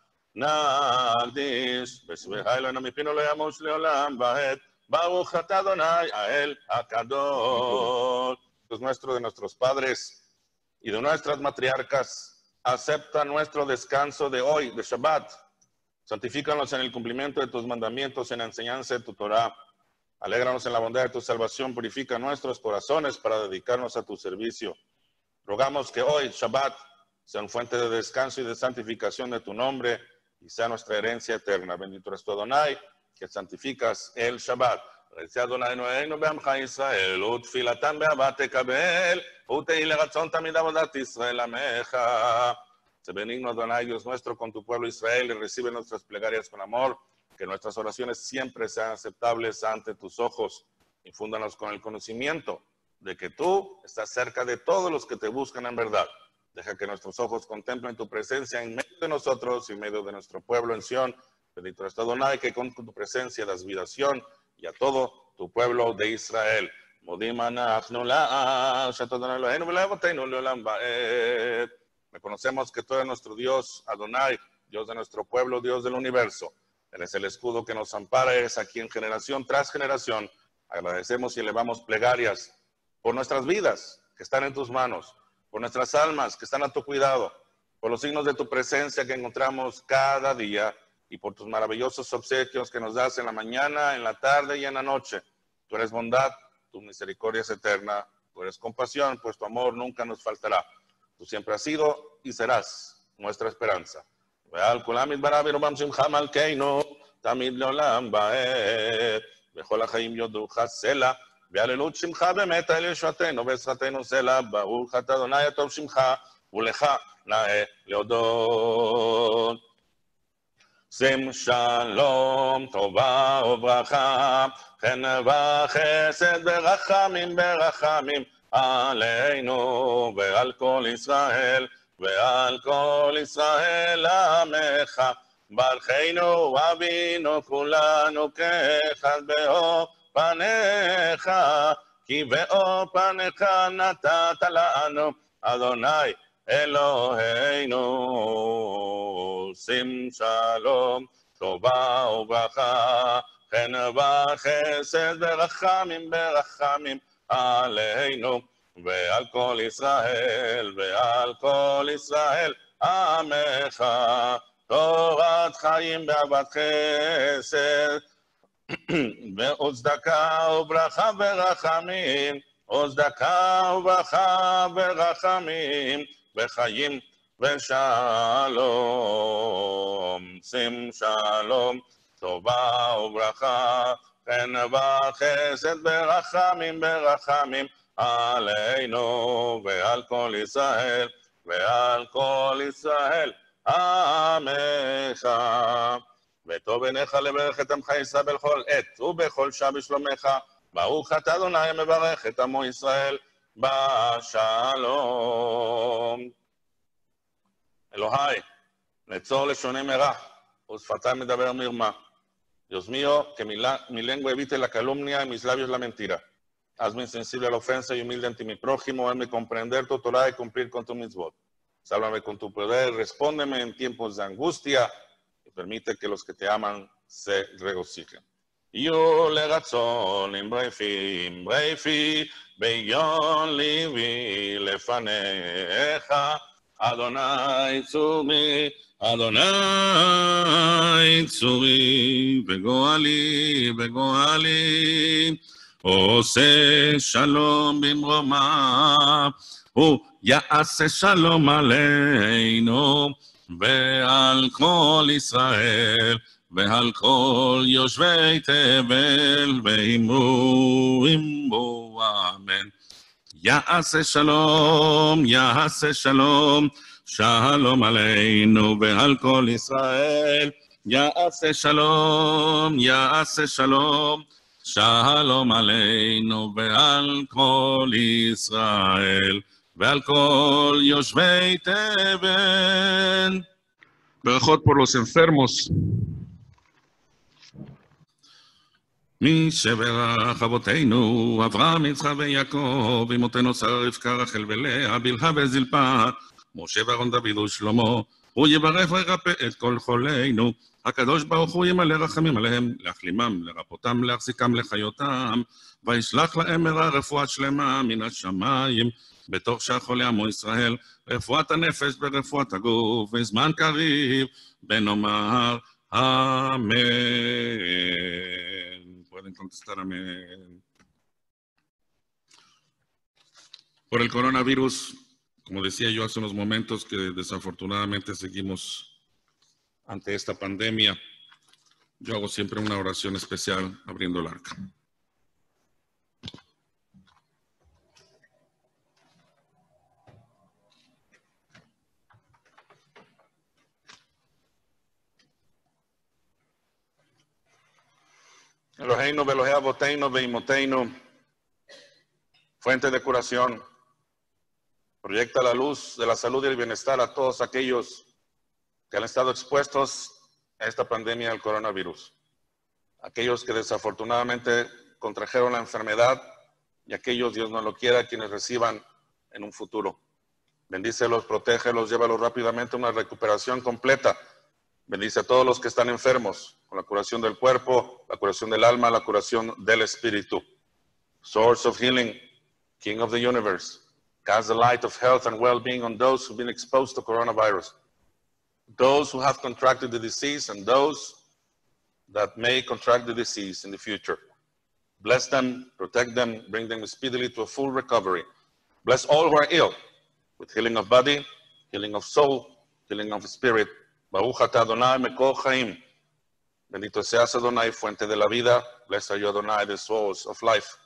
נקדיש. בשמך אלוהינו מפינו לא ימוש לעולם ועד, ברוך אתה אדוני האל הקדוש. Dios nuestro, de nuestros padres y de nuestras matriarcas, acepta nuestro descanso de hoy, de Shabbat. Santifícanos en el cumplimiento de tus mandamientos, en la enseñanza de tu Torah. Alégranos en la bondad de tu salvación. Purifica nuestros corazones para dedicarnos a tu servicio. Rogamos que hoy, Shabbat, sea un fuente de descanso y de santificación de tu nombre y sea nuestra herencia eterna. Bendito eres tu Adonai, que santificas el Shabbat. רצי אדוני אלוהינו בעמך ישראל, ותפילתם באהבה תקבל, ותהי לרצון תמיד עבודת ישראל עמך. Se benigno Adonai, Dios nuestro, con tu pueblo Israel, y recibe nuestras plegarias con amor, que nuestras oraciones siempre sean aceptables ante tus ojos. Infúndanos con el conocimiento de que tú estás cerca de todos los que te buscan en verdad. Deja que nuestros ojos contemplen tu presencia en medio de nosotros y en medio de nuestro pueblo en Sión. Bendito es Adonai, que con tu presencia das vidación y a todo tu pueblo de Israel. Reconocemos que tú eres nuestro Dios, Adonai, Dios de nuestro pueblo, Dios del universo. Eres el escudo que nos ampara, eres aquí en generación tras generación. Agradecemos y elevamos plegarias por nuestras vidas que están en tus manos, por nuestras almas que están a tu cuidado, por los signos de tu presencia que encontramos cada día, y por tus maravillosos obsequios que nos das en la mañana, en la tarde y en la noche. Tú eres bondad, tu misericordia es eterna, tú eres compasión, pues tu amor nunca nos faltará. Tú siempre has sido y serás nuestra esperanza. ועל כולם יתברך וירובם שמך מלכנו, תמיד לעולם ועד. וכל החיים יודוך סלע, והללות שמך באמת אל ישועתנו ועזרתנו סלע. ברוך אתה אדוני הטוב שמך, ולך נאה להודות. שים שלום, טובה וברכה, חן וחסד ברחמים ברחמים עלינו ועל כל ישראל ועל כל ישראל עמך. ברכנו אבינו כולנו כאחד באור פניך, כי באור פניך נתת לנו אדוני אלוהינו. שים שלום, טובה וברכה, חן וחסד ברחמים ברחמים עלינו ועל כל ישראל ועל כל ישראל עמך. תורת חיים באהבת חסד וצדקה וברכה ורחמים, וצדקה וברכה ורחמים וחיים ושלום. שים שלום, טובה וברכה, חן וחסד ברחמים ברחמים עלינו ועל כל ישראל ועל כל ישראל עמך. וטוב עיניך לברך את עמך ישראל בכל עת ובכל שעה בשלומך. ברוך אתה אדוני מברך את עמו ישראל בשלום. Elohai, nechor lesoné merá, usfatai medaber mirma. Dios mío, que mi lengua evite la calumnia y mis labios la mentira. Hazme insensible a la ofensa y humilde ante mi prójimo. Hazme comprender tu Torah y cumplir con tu mitzvot. Sálvame con tu poder, respóndeme en tiempos de angustia y permite que los que te aman se regocijen. Yo le ratzon imbrei beyon livi lefaneja Adonai tzuri begoali Ose shalom bimroma יעשה שלום עלינו ועל כל ישראל ועל כל יושבי תבל ואמרו אמן. יעשה שלום, שלום עלינו ועל כל ישראל. יעשה שלום, שלום עלינו ועל כל ישראל. ועל כל יושבי תבל. Berajot por los enfermos. מי שברך אבותינו, אברהם, יצחק ויעקב, אמותינו שרה, רבקה, רחל ולאה, בלהה וזלפה, משה ואהרון דוד ושלמה, הוא יברך וירפא את כל חולינו. הקדוש ברוך הוא ימלא רחמים עליהם, להחלימם, לרפאותם, להחזיקם, לחיותם, וישלח להם מהרה רפואה שלמה מן השמיים. בתוך שהחולה עמו ישראל, רפואת הנפש ורפואת הגוף, וזמן קריב, ונאמר אמן. Pueden contestar amén. Por el coronavirus, como decía yo hace unos momentos, que desafortunadamente seguimos ante esta pandemia, yo hago siempre una oración especial abriendo el arca. Eloheinu, Elohei Avoteinu, Veimoteinu, fuente de curación, proyecta la luz de la salud y el bienestar a todos aquellos que han estado expuestos a esta pandemia del coronavirus. Aquellos que desafortunadamente contrajeron la enfermedad y aquellos, Dios no lo quiera, quienes reciban en un futuro. Bendícelos, protégelos, llévalos rápidamente a una recuperación completa. Bendice a todos los que están enfermos, con la curación del cuerpo, la curación del alma, la curación del espíritu. Source of healing, King of the universe, cast the light of health and well-being on those who've been exposed to coronavirus, those who have contracted the disease and those that may contract the disease in the future. Bless them, protect them, bring them speedily to a full recovery. Bless all who are ill, with healing of body, healing of soul, healing of spirit. Baruch atah Adonai mekor chaim. Bendito seas Adonai, fuente de la vida. Blessed are you, Adonai, the source of life.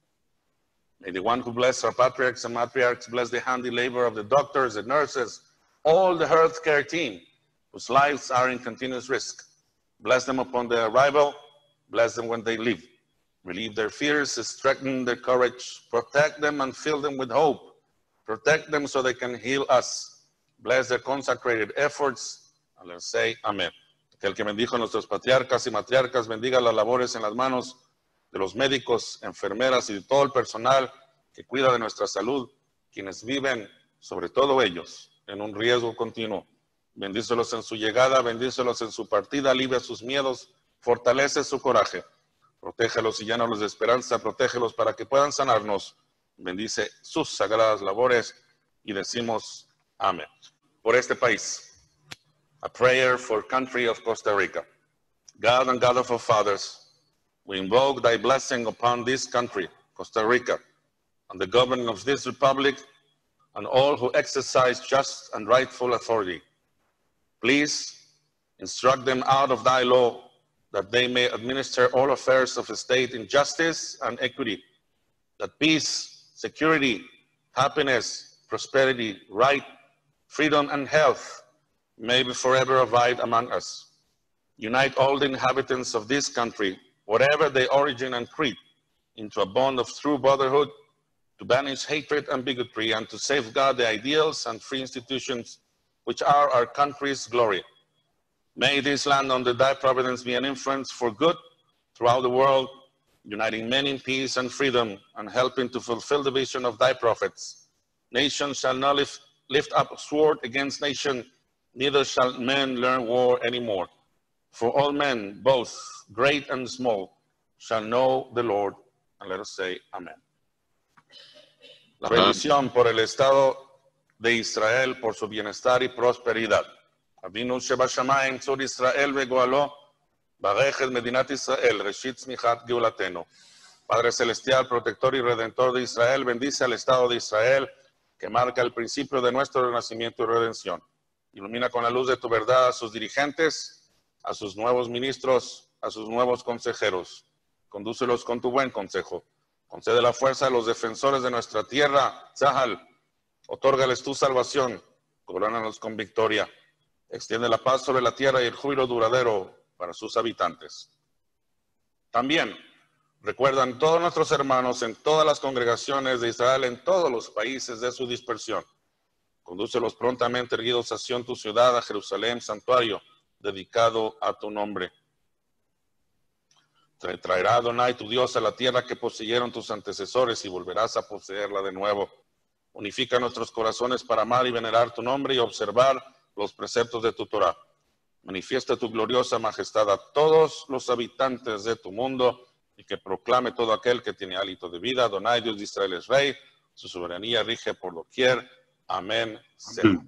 May the one who bless our patriarchs and matriarchs bless the handy labor of the doctors and nurses, all the healthcare team whose lives are in continuous risk. Bless them upon their arrival. Bless them when they leave. Relieve their fears, strengthen their courage. Protect them and fill them with hope. Protect them so they can heal us. Bless their consecrated efforts. And let's say amén. Que el que bendijo a nuestros patriarcas y matriarcas bendiga las labores en las manos de los médicos, enfermeras y de todo el personal que cuida de nuestra salud, quienes viven, sobre todo ellos, en un riesgo continuo. Bendícelos en su llegada, bendícelos en su partida, alivia sus miedos, fortalece su coraje. Protégelos y llénalos de esperanza, protégelos para que puedan sanarnos. Bendice sus sagradas labores y decimos amén. Por este país. A prayer for country of Costa Rica. God and God of our fathers, we invoke thy blessing upon this country, Costa Rica, and the government of this republic, and all who exercise just and rightful authority. Please instruct them out of thy law, that they may administer all affairs of the state in justice and equity, that peace, security, happiness, prosperity, right, freedom, and health may be forever abide among us. Unite all the inhabitants of this country, whatever their origin and creed, into a bond of true brotherhood, to banish hatred and bigotry, and to safeguard the ideals and free institutions which are our country's glory. May this land under thy providence be an influence for good throughout the world. uniting men in peace and freedom, and helping to fulfill the vision of thy prophets. Nation shall not lift up sword against nation, neither shall men learn war anymore. For all men, both great and small, shall know the Lord. And let us say Amen. La bendición por el Estado de Israel, por su bienestar y prosperidad. Avinu Sheba Shamayim, Tzur Israel vegoalo, Barechet Medinat Israel, Reshit Tzmichat Geulatenu. Padre Celestial, protector y redentor de Israel, bendice al Estado de Israel, que marca el principio de nuestro renacimiento y redención. Ilumina con la luz de tu verdad a sus dirigentes, a sus nuevos ministros, a sus nuevos consejeros. Condúcelos con tu buen consejo. Concede la fuerza a los defensores de nuestra tierra, Tzahal. Otórgales tu salvación. Corónanos con victoria. Extiende la paz sobre la tierra y el júbilo duradero para sus habitantes. También recuerdan todos nuestros hermanos en todas las congregaciones de Israel, en todos los países de su dispersión. Condúcelos prontamente erguidos a Sión, tu ciudad, a Jerusalén, santuario, dedicado a tu nombre. Te traerá Adonai, tu Dios, a la tierra que poseyeron tus antecesores y volverás a poseerla de nuevo. Unifica nuestros corazones para amar y venerar tu nombre y observar los preceptos de tu Torah. Manifiesta tu gloriosa majestad a todos los habitantes de tu mundo y que proclame todo aquel que tiene hálito de vida. Adonai, Dios de Israel, es Rey. Su soberanía rige por doquier. Amén. Selah.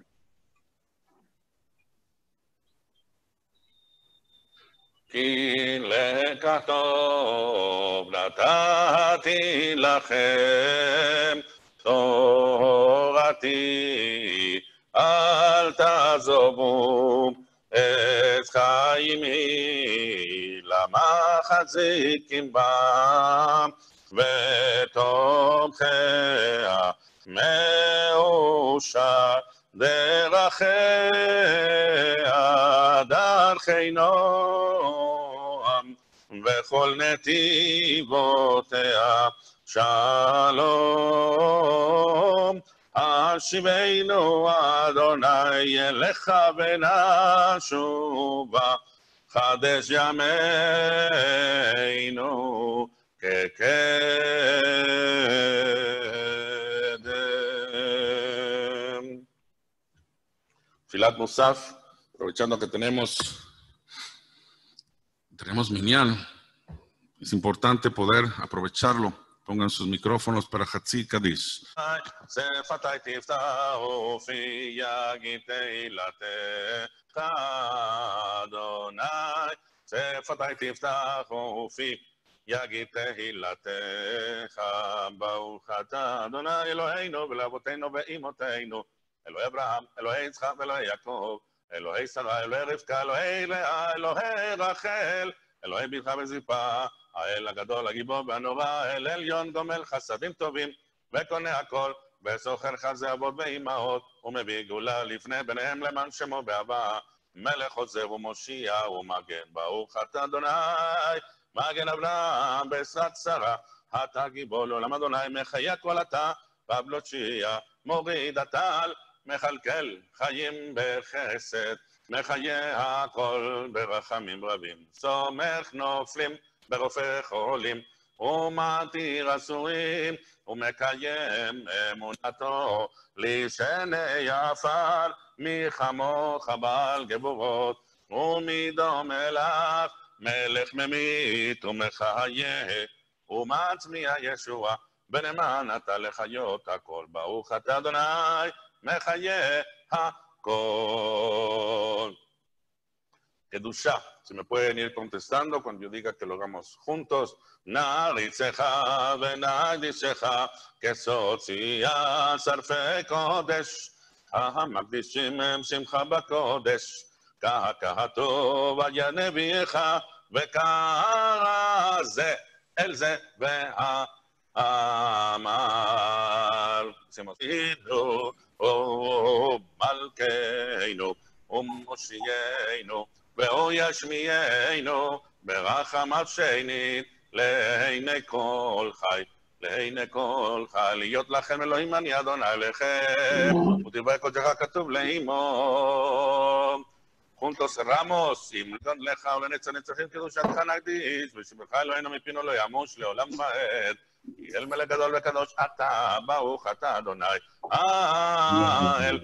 כי לקח טוב נתתי לכם, תורתי אל תעזובו, עץ חיימי למחזיקים בם, ותומכיה מאושר דרכיה דרכי נועם, וכל נתיבותיה שלום. השיבנו אדוני אליך ונשובה, חדש ימינו כקדם. Filat Musaf, aprovechando que tenemos Minyan, es importante poder aprovecharlo. Pongan sus micrófonos para Hatzi Kadish. יגיד תהילתך, ברוך אתה אדוני אלוהינו ולאבותינו ואימותינו, אלוהי אברהם, אלוהי יצחק ואלוהי יעקב, אלוהי שרה, אלוהי רבקה, אלוהי לאה, אלוהי רחל, אלוהי בלחה וזיפה, האל הגדול, הגיבור והנורא, האל עליון, גומל חסדים טובים, וקונה הכל, וסוחר חזה אבות ואימהות, ומביא גאולה לפני בניהם למען שמו באהבה, מלך עוזר ומושיע ומגן, ברוך אתה אדוני, מגן אברהם בעזרת שרה, אתה גיבור לעולם אדוני, מחיה כל אתה, פבלות שיעה, מוריד הטל, מחלקל חיים בחסד, מחיה הכל ברחמים רבים, סומך נופלים ברופא חולים, ומתיר אסורים, ומקיים אמונתו, לישני עפר, מי כמוך בעל גבורות, ומדומה לך, מלך ממית ומחיה, ומצמיע ישועה, בנאמן אתה לחיות הכל, ברוך אתה אדוני, מחיה הכל. Kedusha, si me pueden ir contestando cuando yo diga que lo hagamos juntos. Naritzecha venagdishecha, kesotziya sarfe kodesh, המקדישים הם שמחה בקודש, כהתוב על ינביך, וקרא זה אל זה ואמר. שמותינו, או מלכנו, ומושיענו, ואו ישמיענו, ברחמיו שנית, לעיני כל חי. לעיני כל חי, להיות לכם אלוהים אני אדוני לכם, ודברי קודשך כתוב לאמו. juntos cerramos. Simultan leja olenetzan etzachim kedushat hanagdish. V'shimcha Eloheinu mipinu lo yamush leolam va'ed. El melech gadol v'kadosh ata baruch ata Adonai. El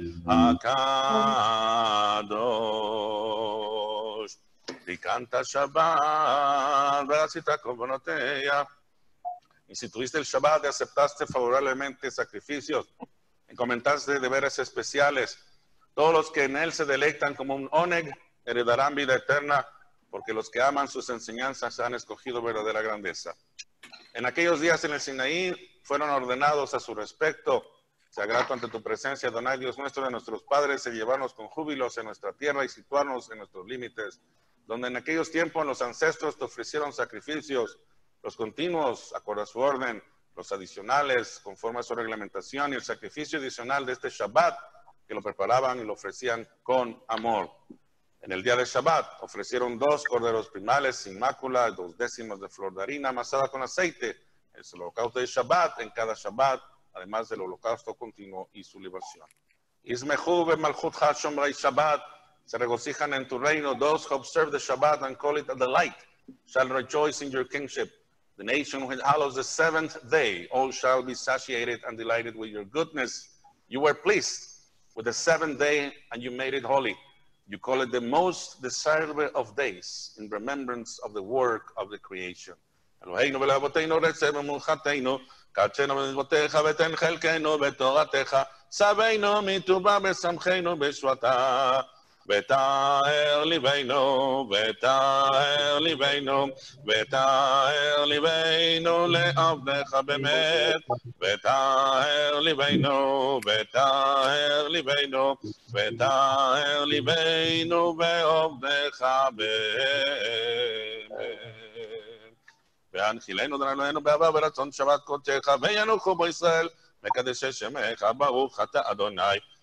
HaKadosh. Tikaanta Shabbat v'asita korbonoteya. Instituiste el Shabbat y aceptaste favorablemente sacrificios. Encomendaste deberes especiales. Todos los que en él se deleitan como un oneg heredarán vida eterna, porque los que aman sus enseñanzas han escogido verdadera grandeza. En aquellos días en el Sinaí fueron ordenados a su respecto. Sea grato ante tu presencia, Adonai, Dios nuestro, de nuestros padres, y llevarnos con júbilos en nuestra tierra y situarnos en nuestros límites, donde en aquellos tiempos los ancestros te ofrecieron sacrificios, los continuos, acorde a su orden, los adicionales, conforme a su reglamentación, y el sacrificio adicional de este Shabbat, que lo preparaban y lo ofrecían con amor. En el día de Shabbat ofrecieron 2 corderos primales sin mácula, 2 décimos de flor de harina amasada con aceite. Es el holocausto de Shabbat en cada Shabbat, además del holocausto continuo y su libación. Ismehu bemalchutcha shomrei Shabbat, se regocijan en tu reino. Those who observe the Shabbat and call it a delight shall rejoice in your kingship. The nation which hallows the 7th day, all shall be satiated and delighted with your goodness. You were pleased with the 7th day, and you made it holy. You call it the most desirable of days, in remembrance of the work of the creation. Eloheinu v'leavoteinu retzeva mulchateinu, kachenu v'mizvotecha v'ten chelkeinu v'toratecha, saveinu mituba v'samcheinu b'shvata. ותאר ליבנו, ותאר ליבנו, ותאר ליבנו לעבדך באמת, ותאר ליבנו, ותאר ליבנו, ותאר ליבנו בעבדך באמת. והנחילנו דרננו באהבה ורצון שבת קודשך, וינוחו בו ישראל, מקדש שמך, ברוך אתה אדוני,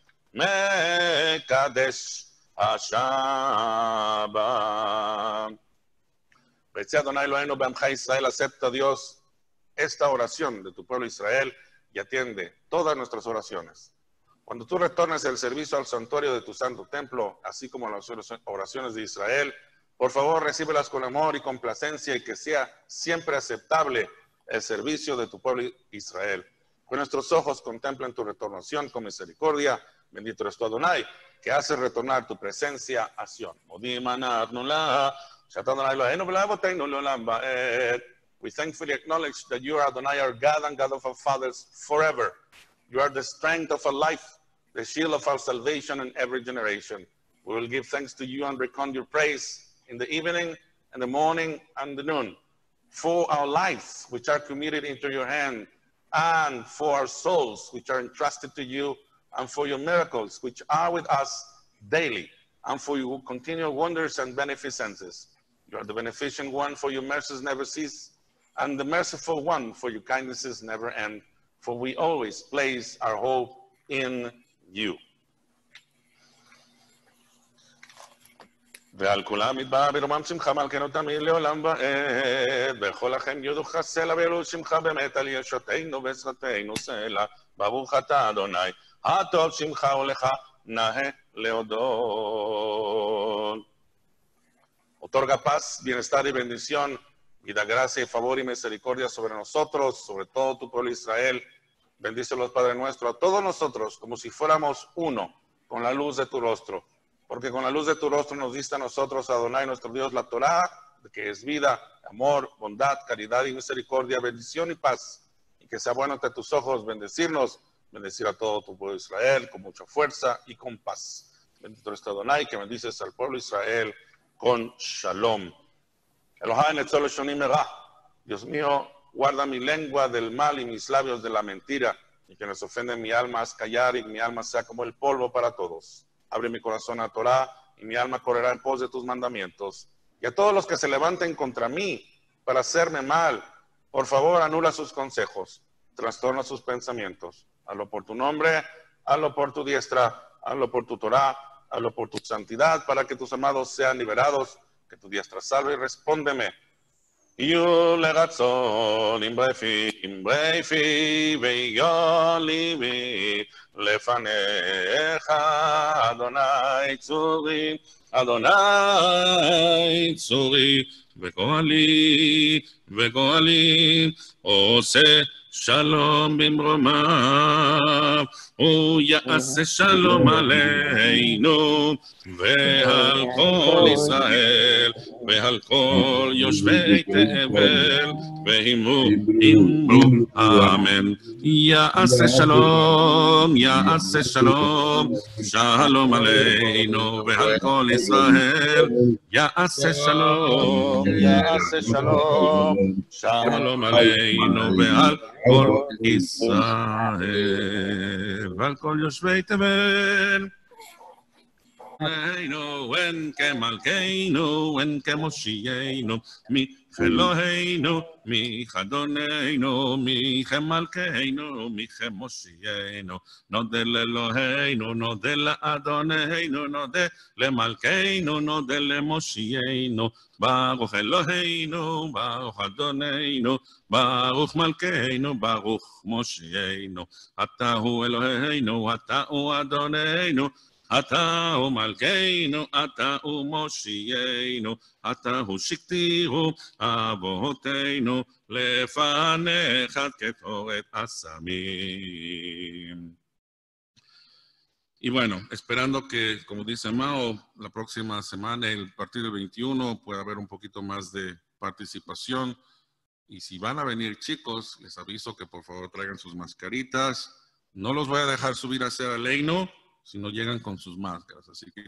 מקדש Shabbat. Decía Adonai Eloheinu be'amcha Israel, acepta Dios esta oración de tu pueblo Israel y atiende todas nuestras oraciones. Cuando tú retornes el servicio al santuario de tu santo templo, así como las oraciones de Israel, por favor recíbelas con amor y complacencia y que sea siempre aceptable el servicio de tu pueblo Israel. Que nuestros ojos contemplen tu retornación con misericordia. Bendito eres tú, Adonai, que hace retornar tu presencia a Sion. We thankfully acknowledge that you are Adonai, our God and God of our fathers forever. You are the strength of our life, the shield of our salvation in every generation. We will give thanks to you and recount your praise in the evening and the morning and the noon. For our lives, which are committed into your hand, and for our souls, which are entrusted to you, and for your miracles, which are with us daily, and for your continual wonders and beneficences. You are the beneficent one, for your mercies never cease, and the merciful one, for your kindnesses never end, for we always place our hope in you. ועל כולם יתברך ברומם שמך מלכנו תמיד לעולם ועד, בכל לכם יודוך סלע ויעלו שמך באמת על ישותנו ועזרתנו סלע, ברוך אתה אדוני, הטוב שמך ולך נאה להודות. Otorga paz, bienestar y bendición, y da gracia y favor y misericordia sobre nosotros, sobre todo tu pueblo Israel. Bendícelos, Padre nuestro, a todos nosotros, como si fuéramos uno, con la luz de tu rostro. Porque con la luz de tu rostro nos diste a nosotros, Adonai, nuestro Dios, la Torá, que es vida, amor, bondad, caridad y misericordia, bendición y paz. Y que sea bueno ante tus ojos bendecirnos, bendecir a todo tu pueblo Israel con mucha fuerza y con paz. Bendito eres Adonai, que bendices al pueblo Israel con shalom. Elohai netzol shonim erah. Dios mío, guarda mi lengua del mal y mis labios de la mentira, y que nos ofende mi alma haz callar y mi alma sea como el polvo para todos. Abre mi corazón a Torah y mi alma correrá en pos de tus mandamientos. Y a todos los que se levanten contra mí para hacerme mal, por favor anula sus consejos, trastorna sus pensamientos. Hazlo por tu nombre, hazlo por tu diestra, hazlo por tu Torah, hazlo por tu santidad, para que tus amados sean liberados, que tu diestra salve y respóndeme. יהיו לרצון עם ברפי ויגון ליבי לפניך, אדוני צורי, אדוני צורי, וגואלי, עושה שלום במרומיו, הוא יעשה שלום עלינו, ועל כל ישראל, ועל כל יושבי תבל, ואמרו אמן. יעשה שלום, שלום עלינו, ועל כל ישראל, יעשה שלום, שלום עלינו, ועל כל ישראל, ועל כל יושבי תבל. אין כמלכנו, אין כמושיענו, מי אלוהינו, מי אדוננו, מי כמלכנו, מי כמושיענו. נודה לאלוהינו, נודה לאדוננו, נודה למלכנו, נודה למושיענו. ברוך אלוהינו, ברוך אדוננו, ברוך מלכנו, ברוך מושיענו. אתה הוא אלוהינו, אתה הוא אדוננו, אתה הוא מלכנו, אתה הוא מושיענו, אתה הוא שכתירו אבותינו, לפניך כתורת אסמים. Y bueno, esperando que, como dice Mao, la próxima semana, el partido 21, pueda haber un poquito más de participación. Y si van a venir chicos, les aviso que por favor traigan sus mascaritas. No los voy a dejar subir a hacer aleino si no llegan con sus máscaras. Así que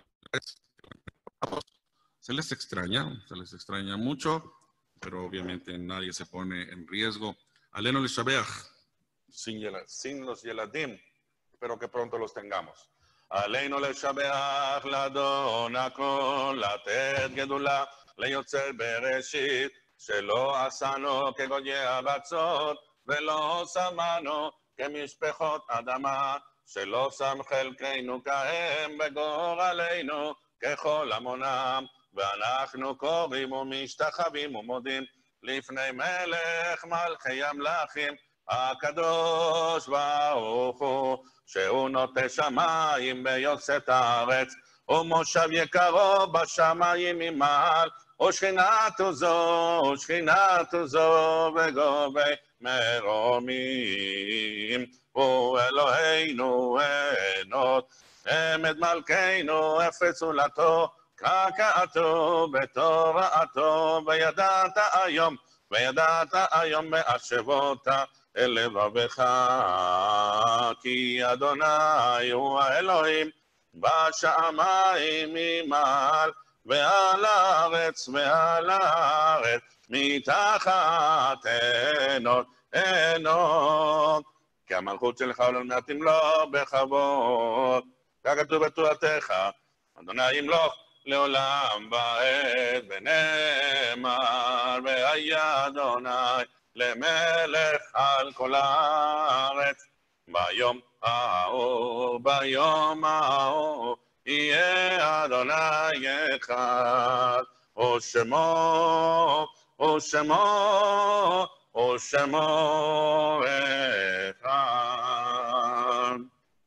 se les extraña mucho, pero obviamente nadie se pone en riesgo. Aleno le shabeach. Sin los yeladim, espero que pronto los tengamos. Aleinu לשבח לאדון הכל, לתת גדולה ליוצר בראשית, שלא עשנו כגויי ארצות, ולא שמנו כמשפחות אדמה, שלא שם חלקנו כהם בגורלנו, ככל המונם, ואנחנו קוראים ומשתחווים ומודים לפני מלך מלכי המלכים, הקדוש ברוך הוא, שהוא נוטה שמיים ויוצאת הארץ, ומושב יקרו בשמיים ממעל, ושכינתו זו וגובי מרומים. הוא אלוהינו ענות, עמד מלכנו אפס עולתו, קרקעתו בתורתו, וידעת היום בהשבותה אל לבבך, כי אדוני הוא האלוהים בשמיים ממעל, ועל הארץ מתחת עינות, כי המלכות שלך לעולם תמלוך בכבוד, ככתוב בתורתך, אדוני ימלוך לעולם ועד, ונאמר והיה אדוני למלך על כל הארץ. ביום ההוא יהיה אדוני אחד, ושמו אחד.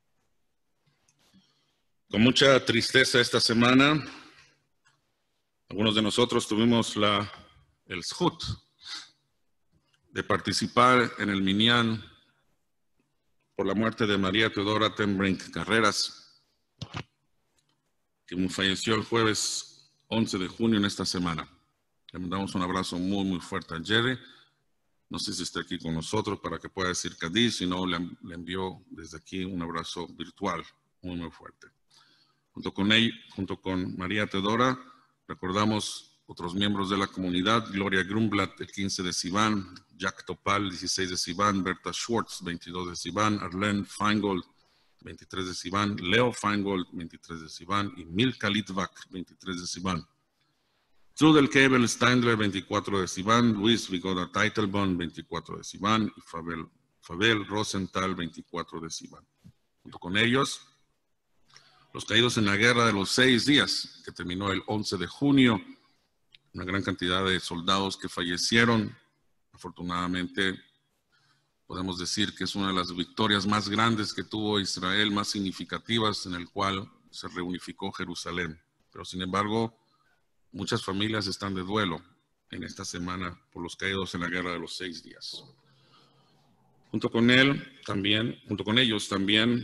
Con mucha tristeza esta semana, algunos de nosotros tuvimos el zhut de participar en el Minyan por la muerte de María Teodora Tenbrink Carreras, que falleció el jueves 11 de junio en esta semana. Le mandamos un abrazo muy, muy fuerte a Jerry. No sé si está aquí con nosotros para que pueda decir Kadish, si no, le envió desde aquí un abrazo virtual muy, muy fuerte. Junto con María Teodora, recordamos otros miembros de la comunidad: Gloria Grumblat, el 15 de Sivan, Jack Topal, 16 de Sivan, Berta Schwartz, 22 de Sivan, Arlene Feingold, 23 de Sivan, Leo Feingold, 23 de Sivan, y Milka Litvak, 23 de Sivan. Trudel Kebel Steindler, 24 de Sivan, Luis Vigoda Teitelbaum, 24 de Sivan, y Fabel Rosenthal, 24 de Sivan. Junto con ellos, los caídos en la guerra de los 6 días, que terminó el 11 de junio, una gran cantidad de soldados que fallecieron. Afortunadamente, podemos decir que es una de las victorias más grandes que tuvo Israel, más significativas, en el cual se reunificó Jerusalén. Pero sin embargo, muchas familias están de duelo en esta semana por los caídos en la guerra de los 6 días. Junto con ellos también,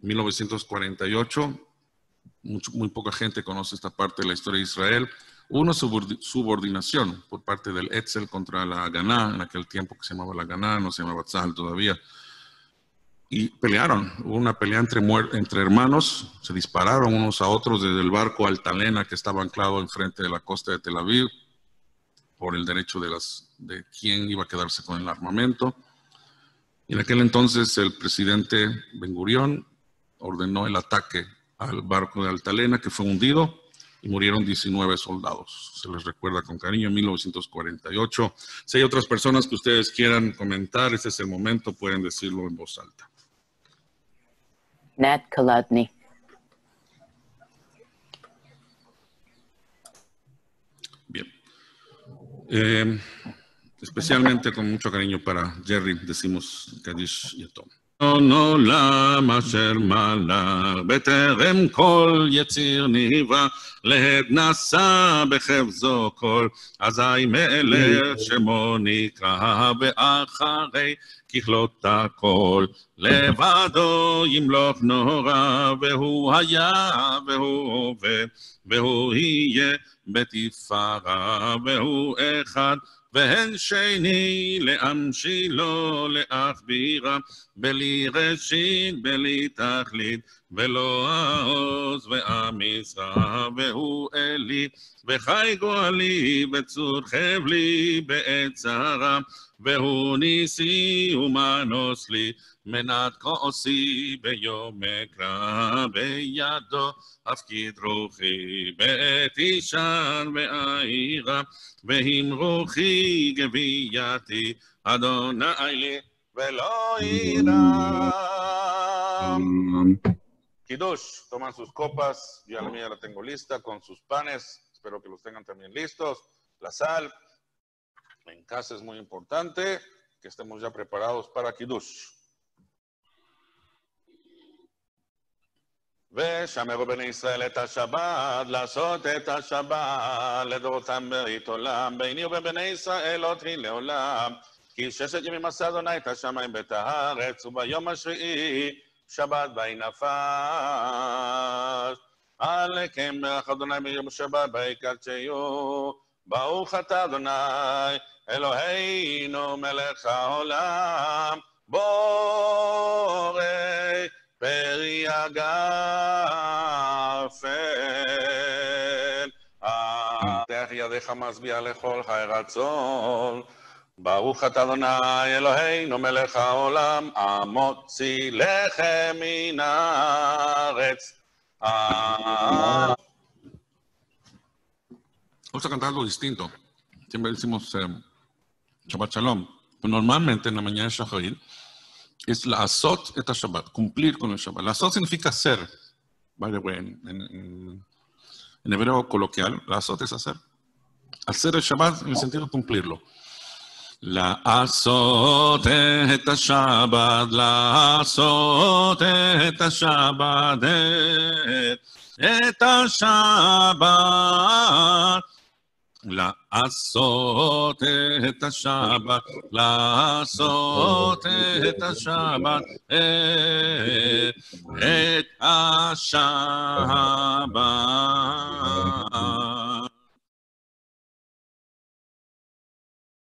1948, muy poca gente conoce esta parte de la historia de Israel. Hubo una subordinación por parte del Etzel contra la Haganá, en aquel tiempo que se llamaba la Haganá, no se llamaba Tzahal todavía. Y pelearon, hubo una pelea entre hermanos, se dispararon unos a otros desde el barco Altalena que estaba anclado enfrente de la costa de Tel Aviv por el derecho de quién iba a quedarse con el armamento. Y en aquel entonces el presidente Ben Gurión ordenó el ataque al barco de Altalena, que fue hundido y murieron 19 soldados. Se les recuerda con cariño en 1948. Si hay otras personas que ustedes quieran comentar, este es el momento, pueden decirlo en voz alta. Nat Kolodny. Bien. Especialmente con mucho cariño para Jerry, decimos Kadish Yatom. עולם אשר מלך בטרם כל יציר ניבא להד נשא בחפזו כל אזי מלך שמו נקרא ואחרי ככלות הכל לבדו ימלוך נורא והוא היה והוא הווה והוא יהיה בתפארה והוא אחד והן שני להמשילו להכבירה בלי ראשית בלי תכלית ולא העוז והמשרה והוא אלי וחי גואלי וצור חבלי בעת צרה והוא ניסי ומנוס לי מנת כעוסי ביום אקרא בידו הפקיד רוחי בעת אישן ואירה והים רוחי גבייתי אדוני לי ולא אירה. Kiddush, toman sus copas, yo la mía la tengo lista con sus panes, espero que los tengan también listos, la sal. En casa es muy importante que estemos ya preparados para Kiddush. ושמרו בני ישראל את השבת, לעשות את השבת לדורותם ברית עולם, ביני ובני ישראל עוד היא לעולם. כי 6 ימים עשה אדוני את השמיים ואת הארץ, וביום השביעי שבת בי נפש. עליכם ברך אדוני ביום שבת ויקדשהו. ברוך אתה אדוני אלוהינו מלך העולם, בורא פרי הגפן. פתח ידיך משביע לכל חי רצון. ברוך אתה אדוני אלוהינו מלך העולם, המוציא לחם מן הארץ. Vamos a cantar algo distinto. Siempre decimos Shabbat Shalom. Pero normalmente en la mañana de Shacharit es la asot et Shabbat, cumplir con el Shabbat. La asot significa hacer. By the way, en hebreo coloquial, la asot es hacer. Hacer el Shabbat en el sentido de cumplirlo. La asot et Shabbat, la asot et Shabbat, et Shabbat. לעשות את השבת, לעשות את השבת, את השבת.